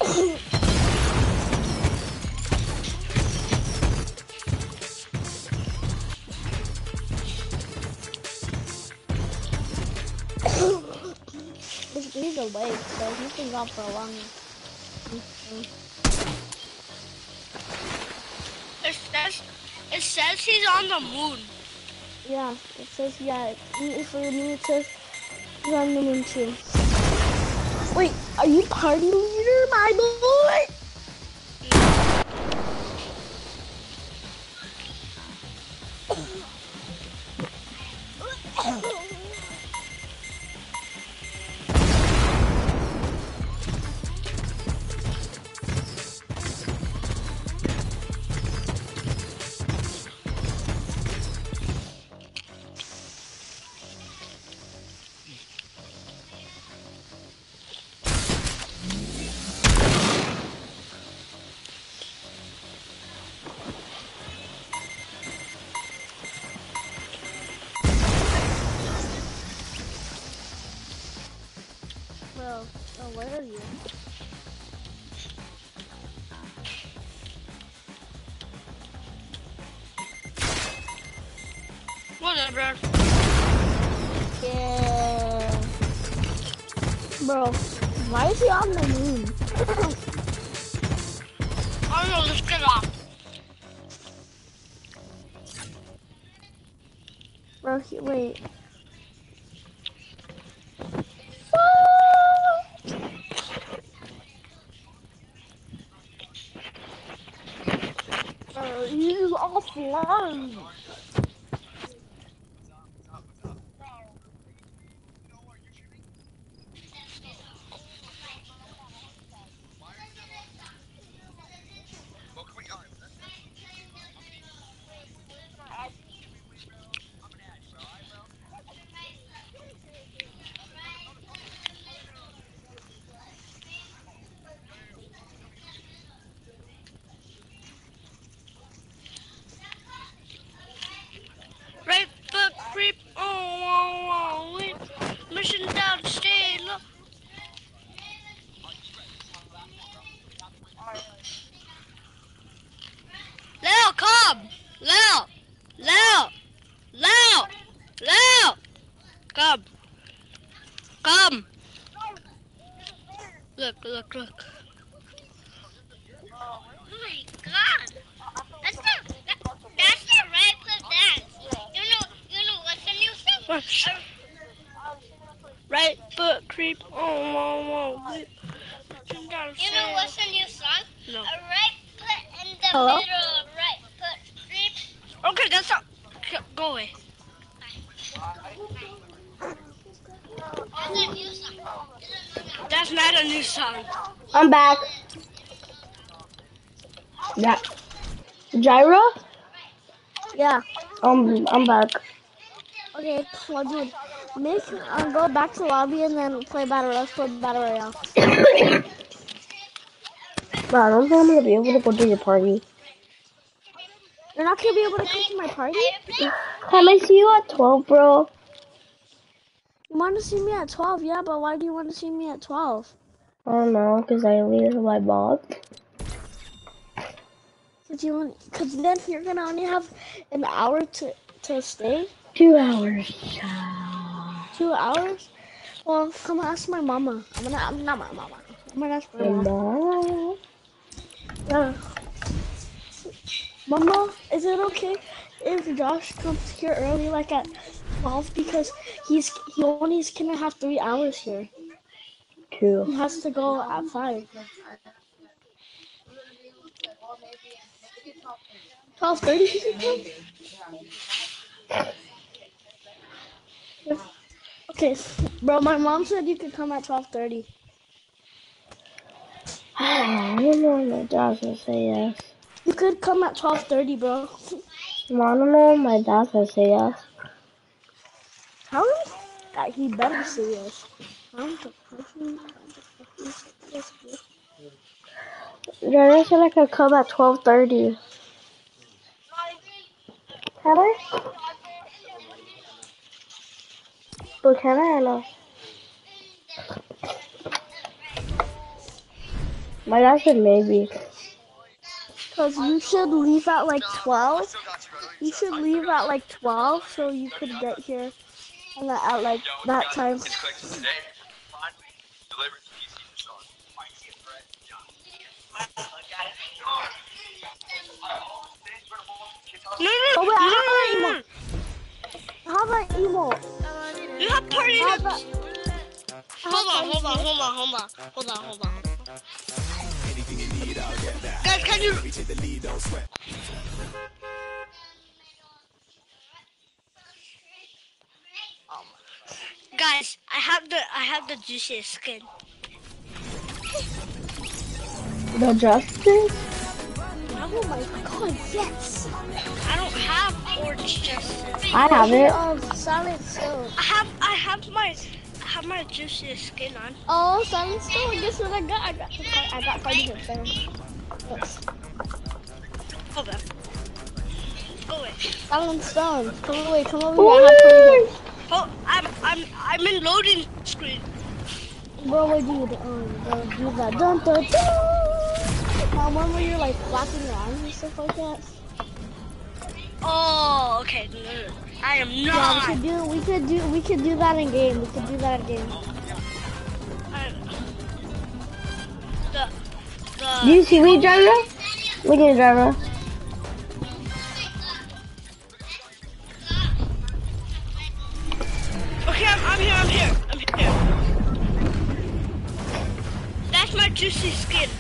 He's awake, so he's been gone for a long time. It says he's on the moon. Yeah, it says, for me it says he's on the moon too. Wait, are you party leader, my boy? Bro, where are you? Whatever. Yeah. Bro, why is he on the moon? I don't know, let's get off. Bro, wait. He's offline. Right foot creep. Oh, wait. Mission down, stay low. Leo, come. Leo. Leo. Leo. Leo. Come. Come. Look, look, look. Oh my god. That's the right foot dance. You know what's the new song? Right foot creep. Oh, wait. You know what's the new song? No. A right foot in the Hello? middle, right foot creep. Okay, that's not. Go away. That's a new song. That's not a new song. I'm back. Yeah. Gyra? Yeah. I'm back. Okay, well, dude, go back to lobby and then play battle. Let's play battle royale. Bro, I don't think I'm gonna be able to go to your party. You're not gonna be able to come to my party? Can I see you at 12, bro? You want to see me at 12? Yeah, but why do you want to see me at 12? I don't know, because I leave my mom. Because then you're gonna only have an hour to stay. 2 hours. 2 hours? Well, come ask my mama. I'm not my mama. I'm gonna ask my mom. Tomorrow. Yeah. Mama, is it okay if Josh comes here early, like at 12? Because he only is gonna have 3 hours here. 2. He has to go at 5. 12:30 he can come? Okay, bro, my mom said you could come at 12:30. I don't know if my dad's gonna say yes. You could come at 12:30, bro. I don't know if my dad's gonna say yes. How is that? He better say yes. Gyra said I could come at 12:30. Heather? know. My dad said maybe. Cause you should leave at like 12. You should leave at like 12 so you could get here and at like that time. No, Oh wait, no, I have an no, no, emote. I have an emote. no. You have party I have lips. Hold on. Guys, can you? Guys, I have the juiciest skin. The justice? Oh my god, yes! I don't have orange justice. I have it. Silent Stone. I have my juiciest skin on. Oh, Silent Stone. Guess what I got? I got party hip there. Yes. Hold on. Oh wait. Silent Stone. Come over here. I have party hip. Oh, I'm in loading screen. Bro, we do the do that. Dun dun dun. One where you're like flapping your arms and stuff like that. Oh, okay. No. I am Yeah, not. we could do that in game. We could do that in game. The Do you see me, driver? Look at driver. Okay, I'm here. That's my juicy skin.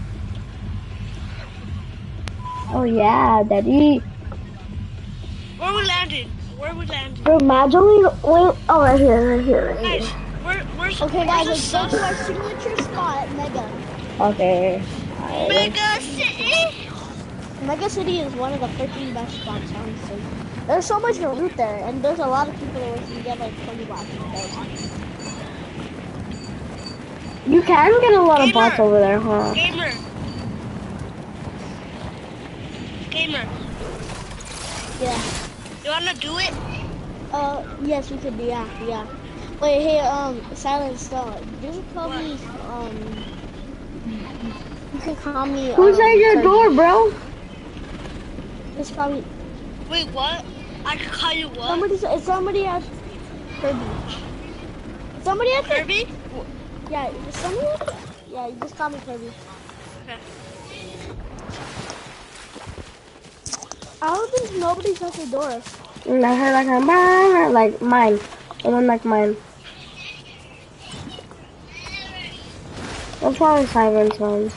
Oh yeah, daddy. Where we landing? Bro, imagine we wait. Oh, right here. Guys, where's Okay, guys, the let's go sun? to our signature spot, Mega. Okay. Mega City. Mega City is one of the freaking best spots, honestly. There's so much loot there, and there's a lot of people where you can get like 20 bots. You can get a lot of Gamer. bots over there, huh? Gamer. Yeah. You wanna do it? Yes, we could do. Yeah. Wait, hey, Silent Stone. Just call me. You can call me. Who's at your Kirby. door, bro? Just call me. Wait, what? I could call you what? Somebody at Kirby. Somebody at Kirby? Yeah, is somebody at Yeah, you just call me Kirby. Okay. I don't think nobody's at the door. And I heard like a bang, like mine. The one like mine. That's probably Simon's one.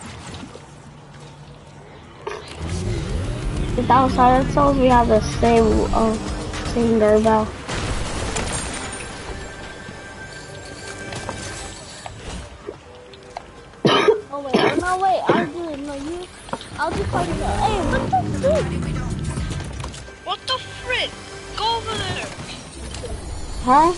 Without silent souls, we have the same doorbell. Oh wait, no wait, I'll do it. No, you. I'll do part of it. Hey, what the frick? What the frick? Go over there. Huh?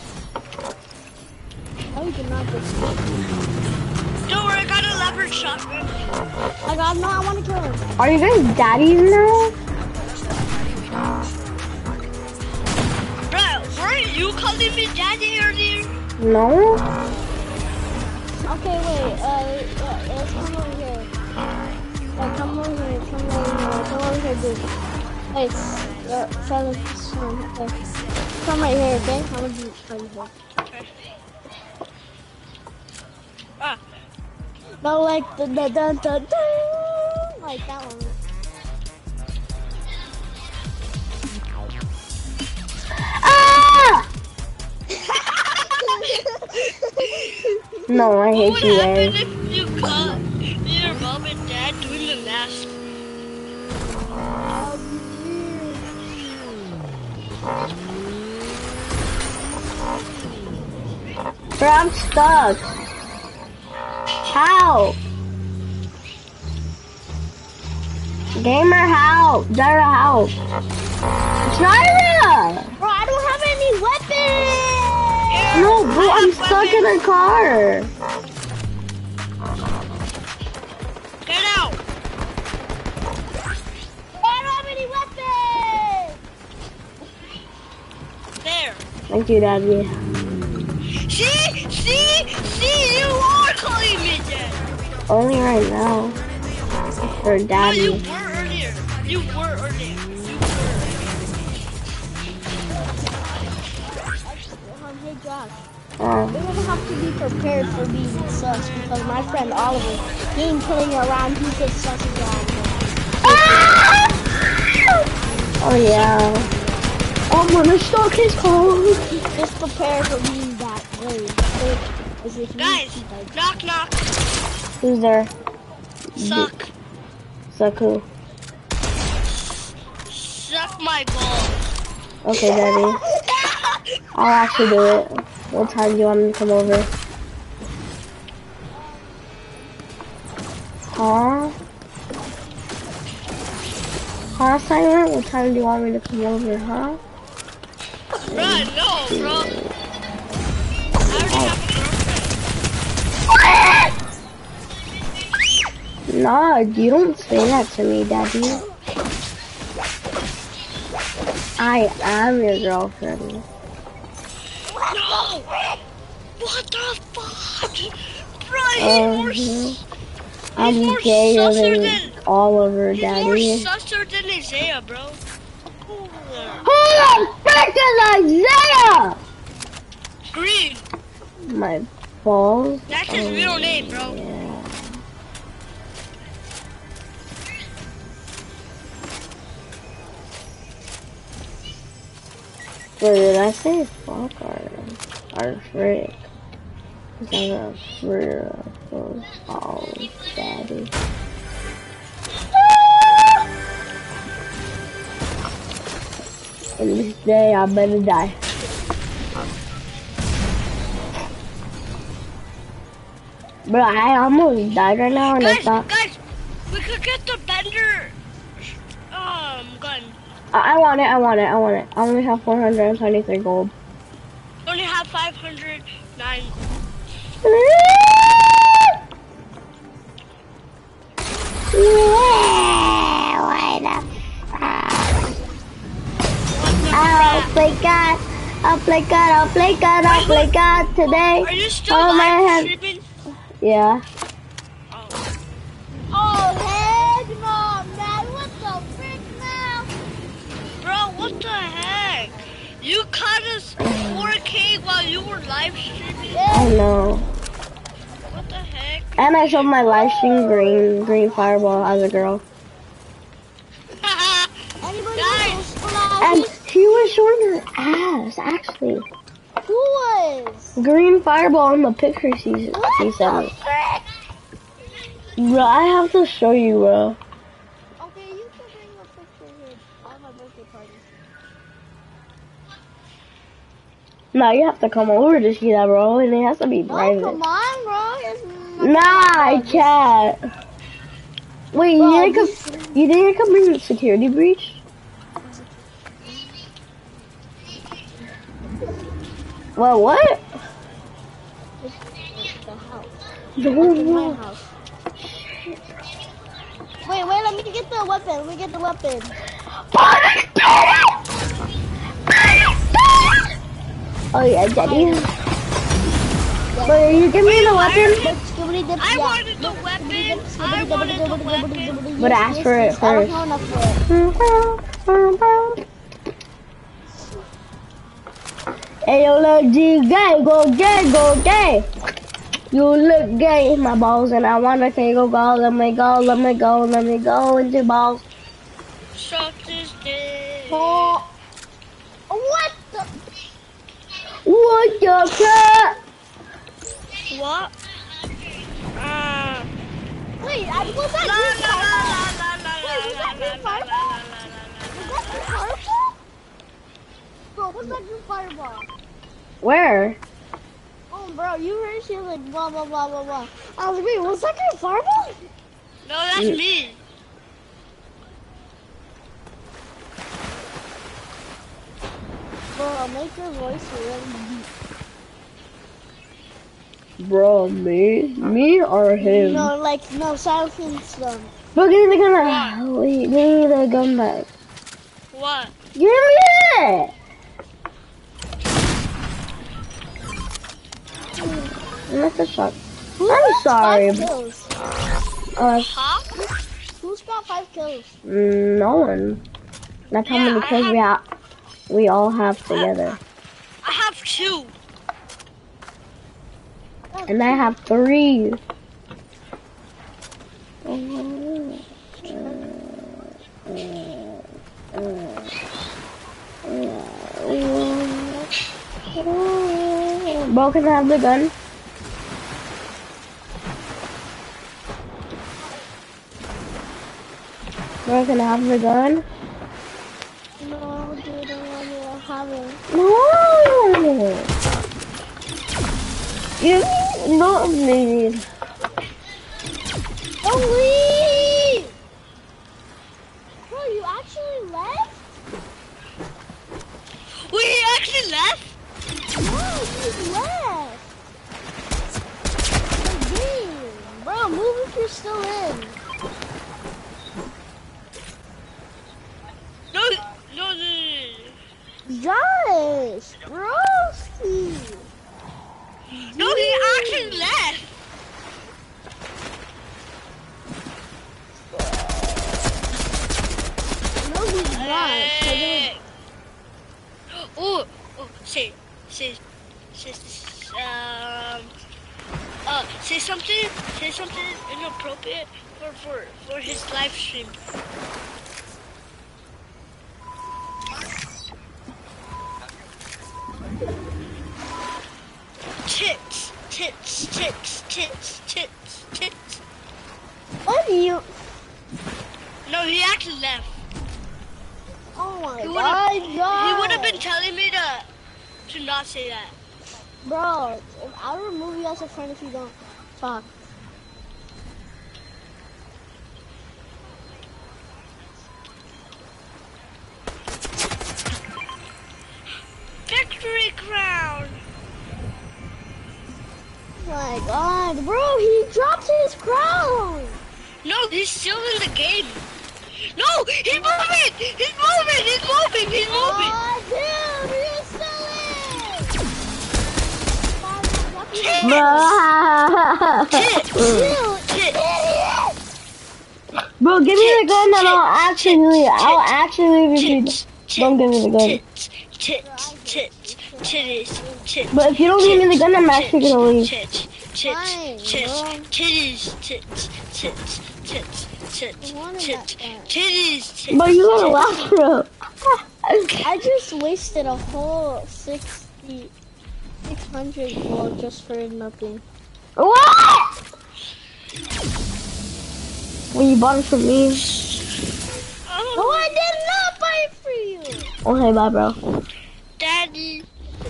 Oh, you did not get. Don't worry, I got a leopard shotgun. I want to kill him. Are you guys daddies now? Bro, weren't you calling me daddy earlier? No? Okay, wait. Let's come over here. Come over here, dude. Wait, silence. Okay. Come right here, okay? I'm gonna do right here. Okay. Ah. No, like the dun dun dun, like that one. Ah! No, I hate What would you happen guys. if you caught your mom and dad doing the last? Bro, I'm stuck. How? Gamer, help! Jara, help! Jara! Bro, I don't have any weapons. No, bro, I'm stuck in a car. Get out! Bro, I don't have any weapons. There. Thank you, Daddy. See, you are calling me dead. Only right now. For No, daddy. you were earlier. You were earlier. Hey Josh, Oh. you're gonna have to be prepared for being sus because my friend Oliver, he ain't playing around. He gets sus around. Oh yeah. I'm gonna stalk his car. Just prepare for being that way. Guys, knock knock. Who's there? Suck. Suck who? Suck my balls. Okay, daddy. I'll actually do it. What time do you want me to come over? Huh? Huh, Silent? What time do you want me to come over, huh? Bro, no, bro. I already have a girlfriend. Nah, you don't say that to me, daddy. I am your girlfriend. No! What the fuck? Bro, I'm he's more gayer susser than than Oliver, he's daddy. more susser than Isaiah, bro. Who the frick is Isaiah? Green. My balls. That's his real name, bro. Yeah. But did I say fuck or frick? Cause I'm a frick. Oh, daddy. And this day I better die. Bro, I almost died right now and it's not. Guys, we could get the bender gun. I want it. I only have 423 gold. Only have 509 gold. I'll play God today. Are you still live streaming? Yeah. Oh heck no, man! What the frick now? Bro, what the heck? You caught us 4K while you were live streaming? I know. What the heck? And I showed my live stream green fireball as a girl. Guys, And she was showing her ass, actually. Who was? Green fireball in the picture she sent me. Bro, I have to show you, bro. Okay, you can bring a picture here on my birthday party. Nah, you have to come over to see that, bro, and it has to be private. Come on, bro. Nah, I can't. Wait, Bro, you think I could bring security breach? Well, what? The house. No, My house. Wait, let me get the weapon. Let me get the weapon. Oh yeah, daddy. Wait, you give me the weapon? I wanted the weapon. I wanted the weapon. But ask for it I don't first. know enough for it. Hey, yo, look, G, gay, go gay. You look gay, my balls, and I wanna take a go. Let me go into balls. Suck this dick. Oh, what the? What the cat? What? Wait, was that green fireball? Was that green fireball? Bro, what's that green fireball? Where? Oh, bro, you heard she was like blah blah blah blah blah. I was like, wait, was that green fireball? No, that's me. Bro, make your voice really deep. Bro, me or him? No, silence them. Bro, give me the gun back. Wait, give me the gun back. What? Give me it! Mr. Shark. Who I'm got sorry. 5 kills? Huh? Who's got 5 kills? No one. That's how Yeah, many kills we have. We all have together. I have 2. And I have 3. Bro, can I have the gun? Bro, can I have the gun? No, dude, I don't have it. No! You don't need. Don't leave! Bro, you actually left? Wait, he actually left? No, you left. The game. Bro, move if you're still in. No. Josh, broski. No, he actually left. No, he's not. Oh, say something inappropriate for his live stream. Tits. What are you? No, he actually left. Oh my He god, would have Josh. been telling me to not say that. Bro, I'll remove you as a friend if you don't talk. Victory crown. Oh my god, bro, he dropped his crown. No, he's still in the game. No, he's moving. He's moving. Oh, dude, you're still in. Bro, give me the gun and I'll actually leave if you don't give me the gun. Titties. But if you don't give me the gun, I'm actually gonna leave. Titties. But you gotta laugh, bro. I just wasted a whole 600 gold just for nothing. What? When you bought it from me. No, I did not buy it for you. Okay, bye, bro. Daddy.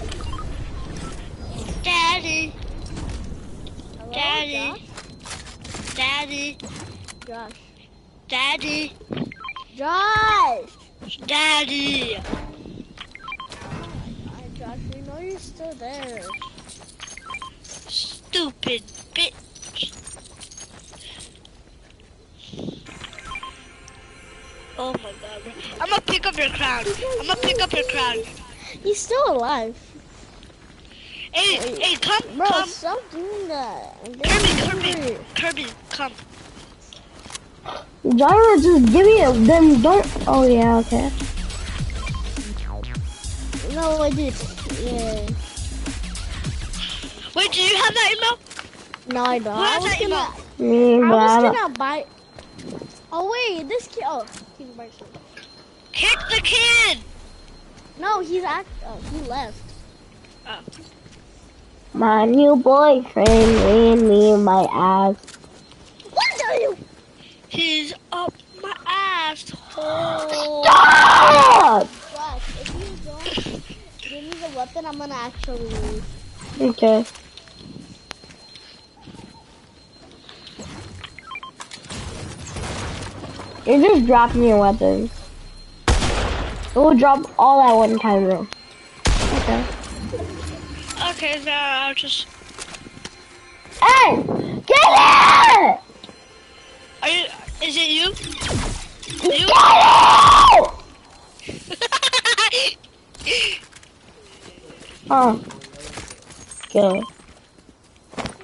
Hello, Daddy. Josh. Daddy. Josh. Daddy. Hi, Josh. We know you're still there. Stupid bitch. Oh my god, bro. I'm gonna pick up your crown. He's still alive. Hey, come, Bro, come. stop doing that. I'm getting angry. Kirby, come. Gyro, just give me a, then don't, oh yeah, okay. No, I did. Yeah. Wait, do you have that email? No, I don't. Who has that email? Me, I but was gonna buy. Oh wait, this kid. Oh, he's right. Kick the kid! No, he's act. Oh, he left. Oh. my new boyfriend made me my ass. What are you? He's up my asshole. Stop! Josh, if you don't give me the weapon, I'm gonna actually leave. Okay. You're just dropping your weapons. It will drop all at one time, though. Okay. Okay, so I'll just... Hey! Get it! Are you... Is it you? You? Get it! Oh. Okay.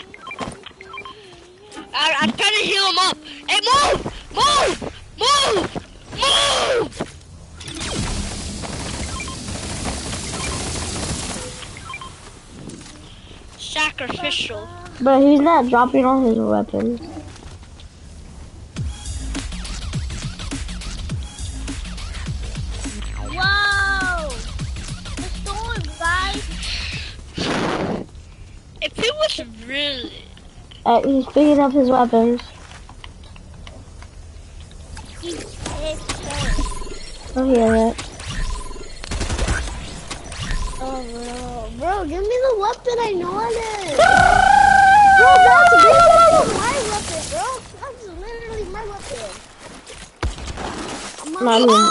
to heal him up. Hey, move! Move! Move! Move! Sacrificial. But he's not dropping all his weapons. Whoa! The storm, guys. If it was really... He's picking up his weapons. He's I hear it. Oh, bro, give me the weapon. I know it is. Bro, that's my weapon, bro. That's literally my weapon. I'm not Not even.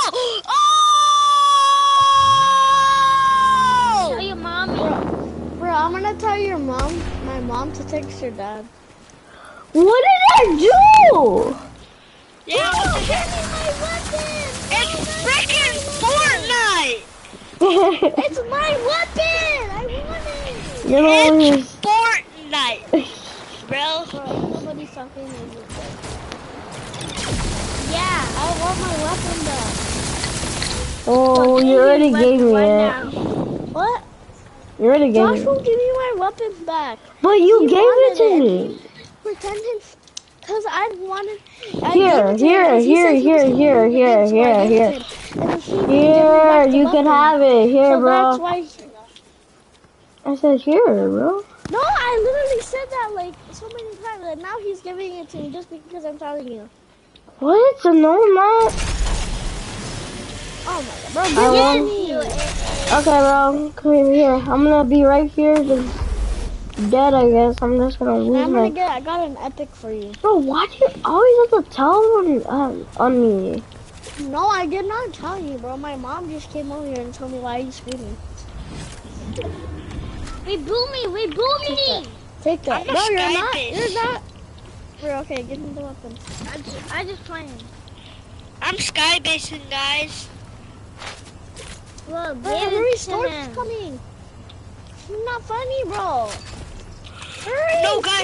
Tell your mommy. Bro, I'm gonna tell your mom, my mom, to text your dad. What did I do? Yeah, what the heck? Give me my weapon. It's freaking Fortnite! It's my weapon. I want it. You're the one It's who's... Fortnite! Bro. Bro, nobody's talking to me. Yeah, I want my weapon back. Oh, you already gave me it. What? You already gave Josh me will it. give me my weapon back. But you He gave it wanted to it. me. Pretending, cause I wanted. Here, here. Here, you can have it. Here, So bro. that's why. I said here, bro. No, I literally said that like so many times, and now he's giving it to me just because I'm telling you. What? So no, I'm not. Oh my god, bro, I give won't. it to me. Okay, bro. Come here. I'm gonna be right here. Just dead, I guess. I'm just gonna lose I'm my... gonna get. I got an epic for you. Bro, why do you always have to tell on me? No, I did not tell you, bro. My mom just came over here and told me why are you screaming. We blew me. Take that. I'm a No, Skyface. you're not. Bro, okay, give me the weapon. I just playing. I'm skybasing, guys. Bro, hurry, storm's coming. It's not funny, bro. Hurry, No, guys.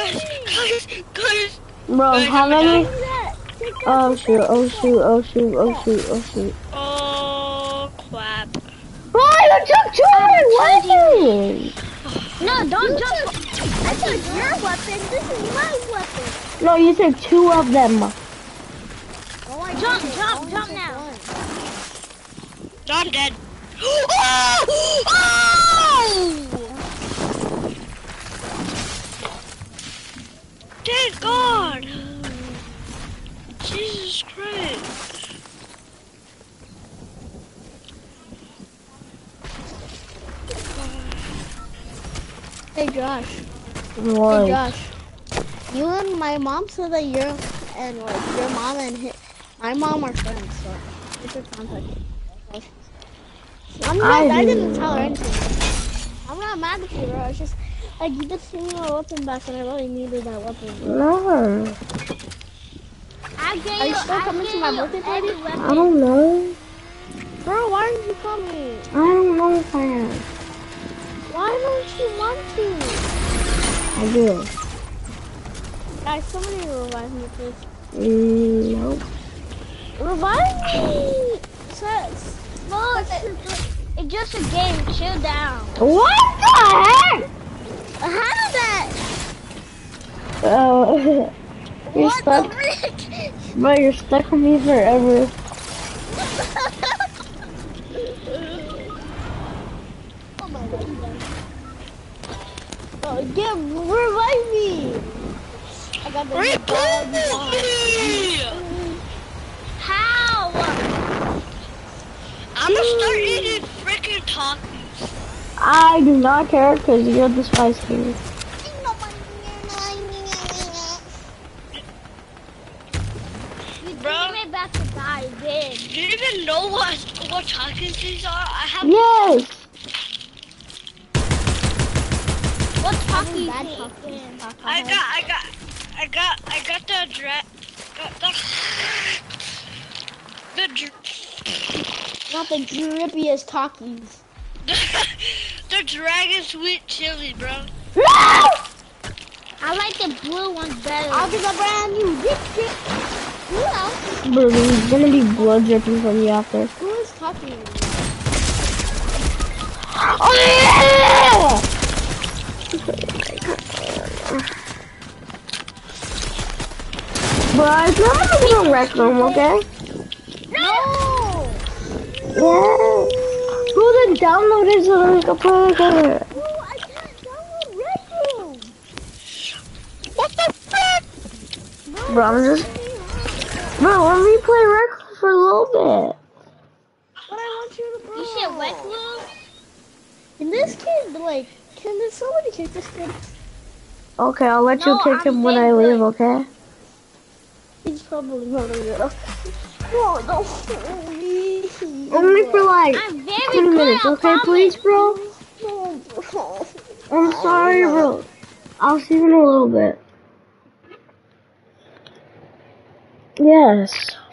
Bro, Guys, how I'm many? Take that. Oh shoot, oh shoot, oh shoot, oh shoot, oh shoot. Oh, crap. Bro, you took two of my weapons! No, don't jump. I took your weapon. This is my weapon. No, you took two of them. Oh, jump now. I'm dead. Oh! Thank God! Jesus Christ! Hey, Josh. What? Hey, Josh. You and my mom said that your mom and my mom are friends, so you should contact me. I didn't tell her anything. I'm not mad at you, bro. It's just like you just gave me my weapon back, and I really needed that weapon, bro. No. Are you still coming to my birthday party? I don't know. Bro, why aren't you coming? I don't know if I am. Why don't you want to? I do. Guys, somebody revive me, please. Nope. Revive me! Look, it's just a game. Chill down. What the heck? How did that? You're What stuck. the frick? Bro, you're stuck with me forever. Oh my god. Oh, yeah, revive me! I got the Revive me! How? I'm gonna start eating freaking tacos. I do not care because you're the Spice King. Bro, about to die again. do you even know what tacos these are? I have. Yes! What talkie? I got the Not the drippiest talkies. the dragon sweet chili, bro. No! I like the blue ones better. I'll get a brand new dipstick. Who else? Bro, there's gonna be blood dripping from you after. Who is talking to me? Oh yeah! Bro, I'm gonna be a rec room, okay? No! Yeah. Go then download it so that we can play together. No, I can't download Red Room. What the frick? Bro, I'm just... Bro, let me play rec room for a little bit. But I want you to. You said Rec Room? In this kid, like, can somebody kick this kid? Okay, I'll let you No, kick I'm him when dead I leave, good. okay? He's probably not gonna. No, no. Only for like I'm very 20 good, minutes, I okay, please, bro? No, bro. I'm sorry, bro. I'll see you in a little bit. Yes.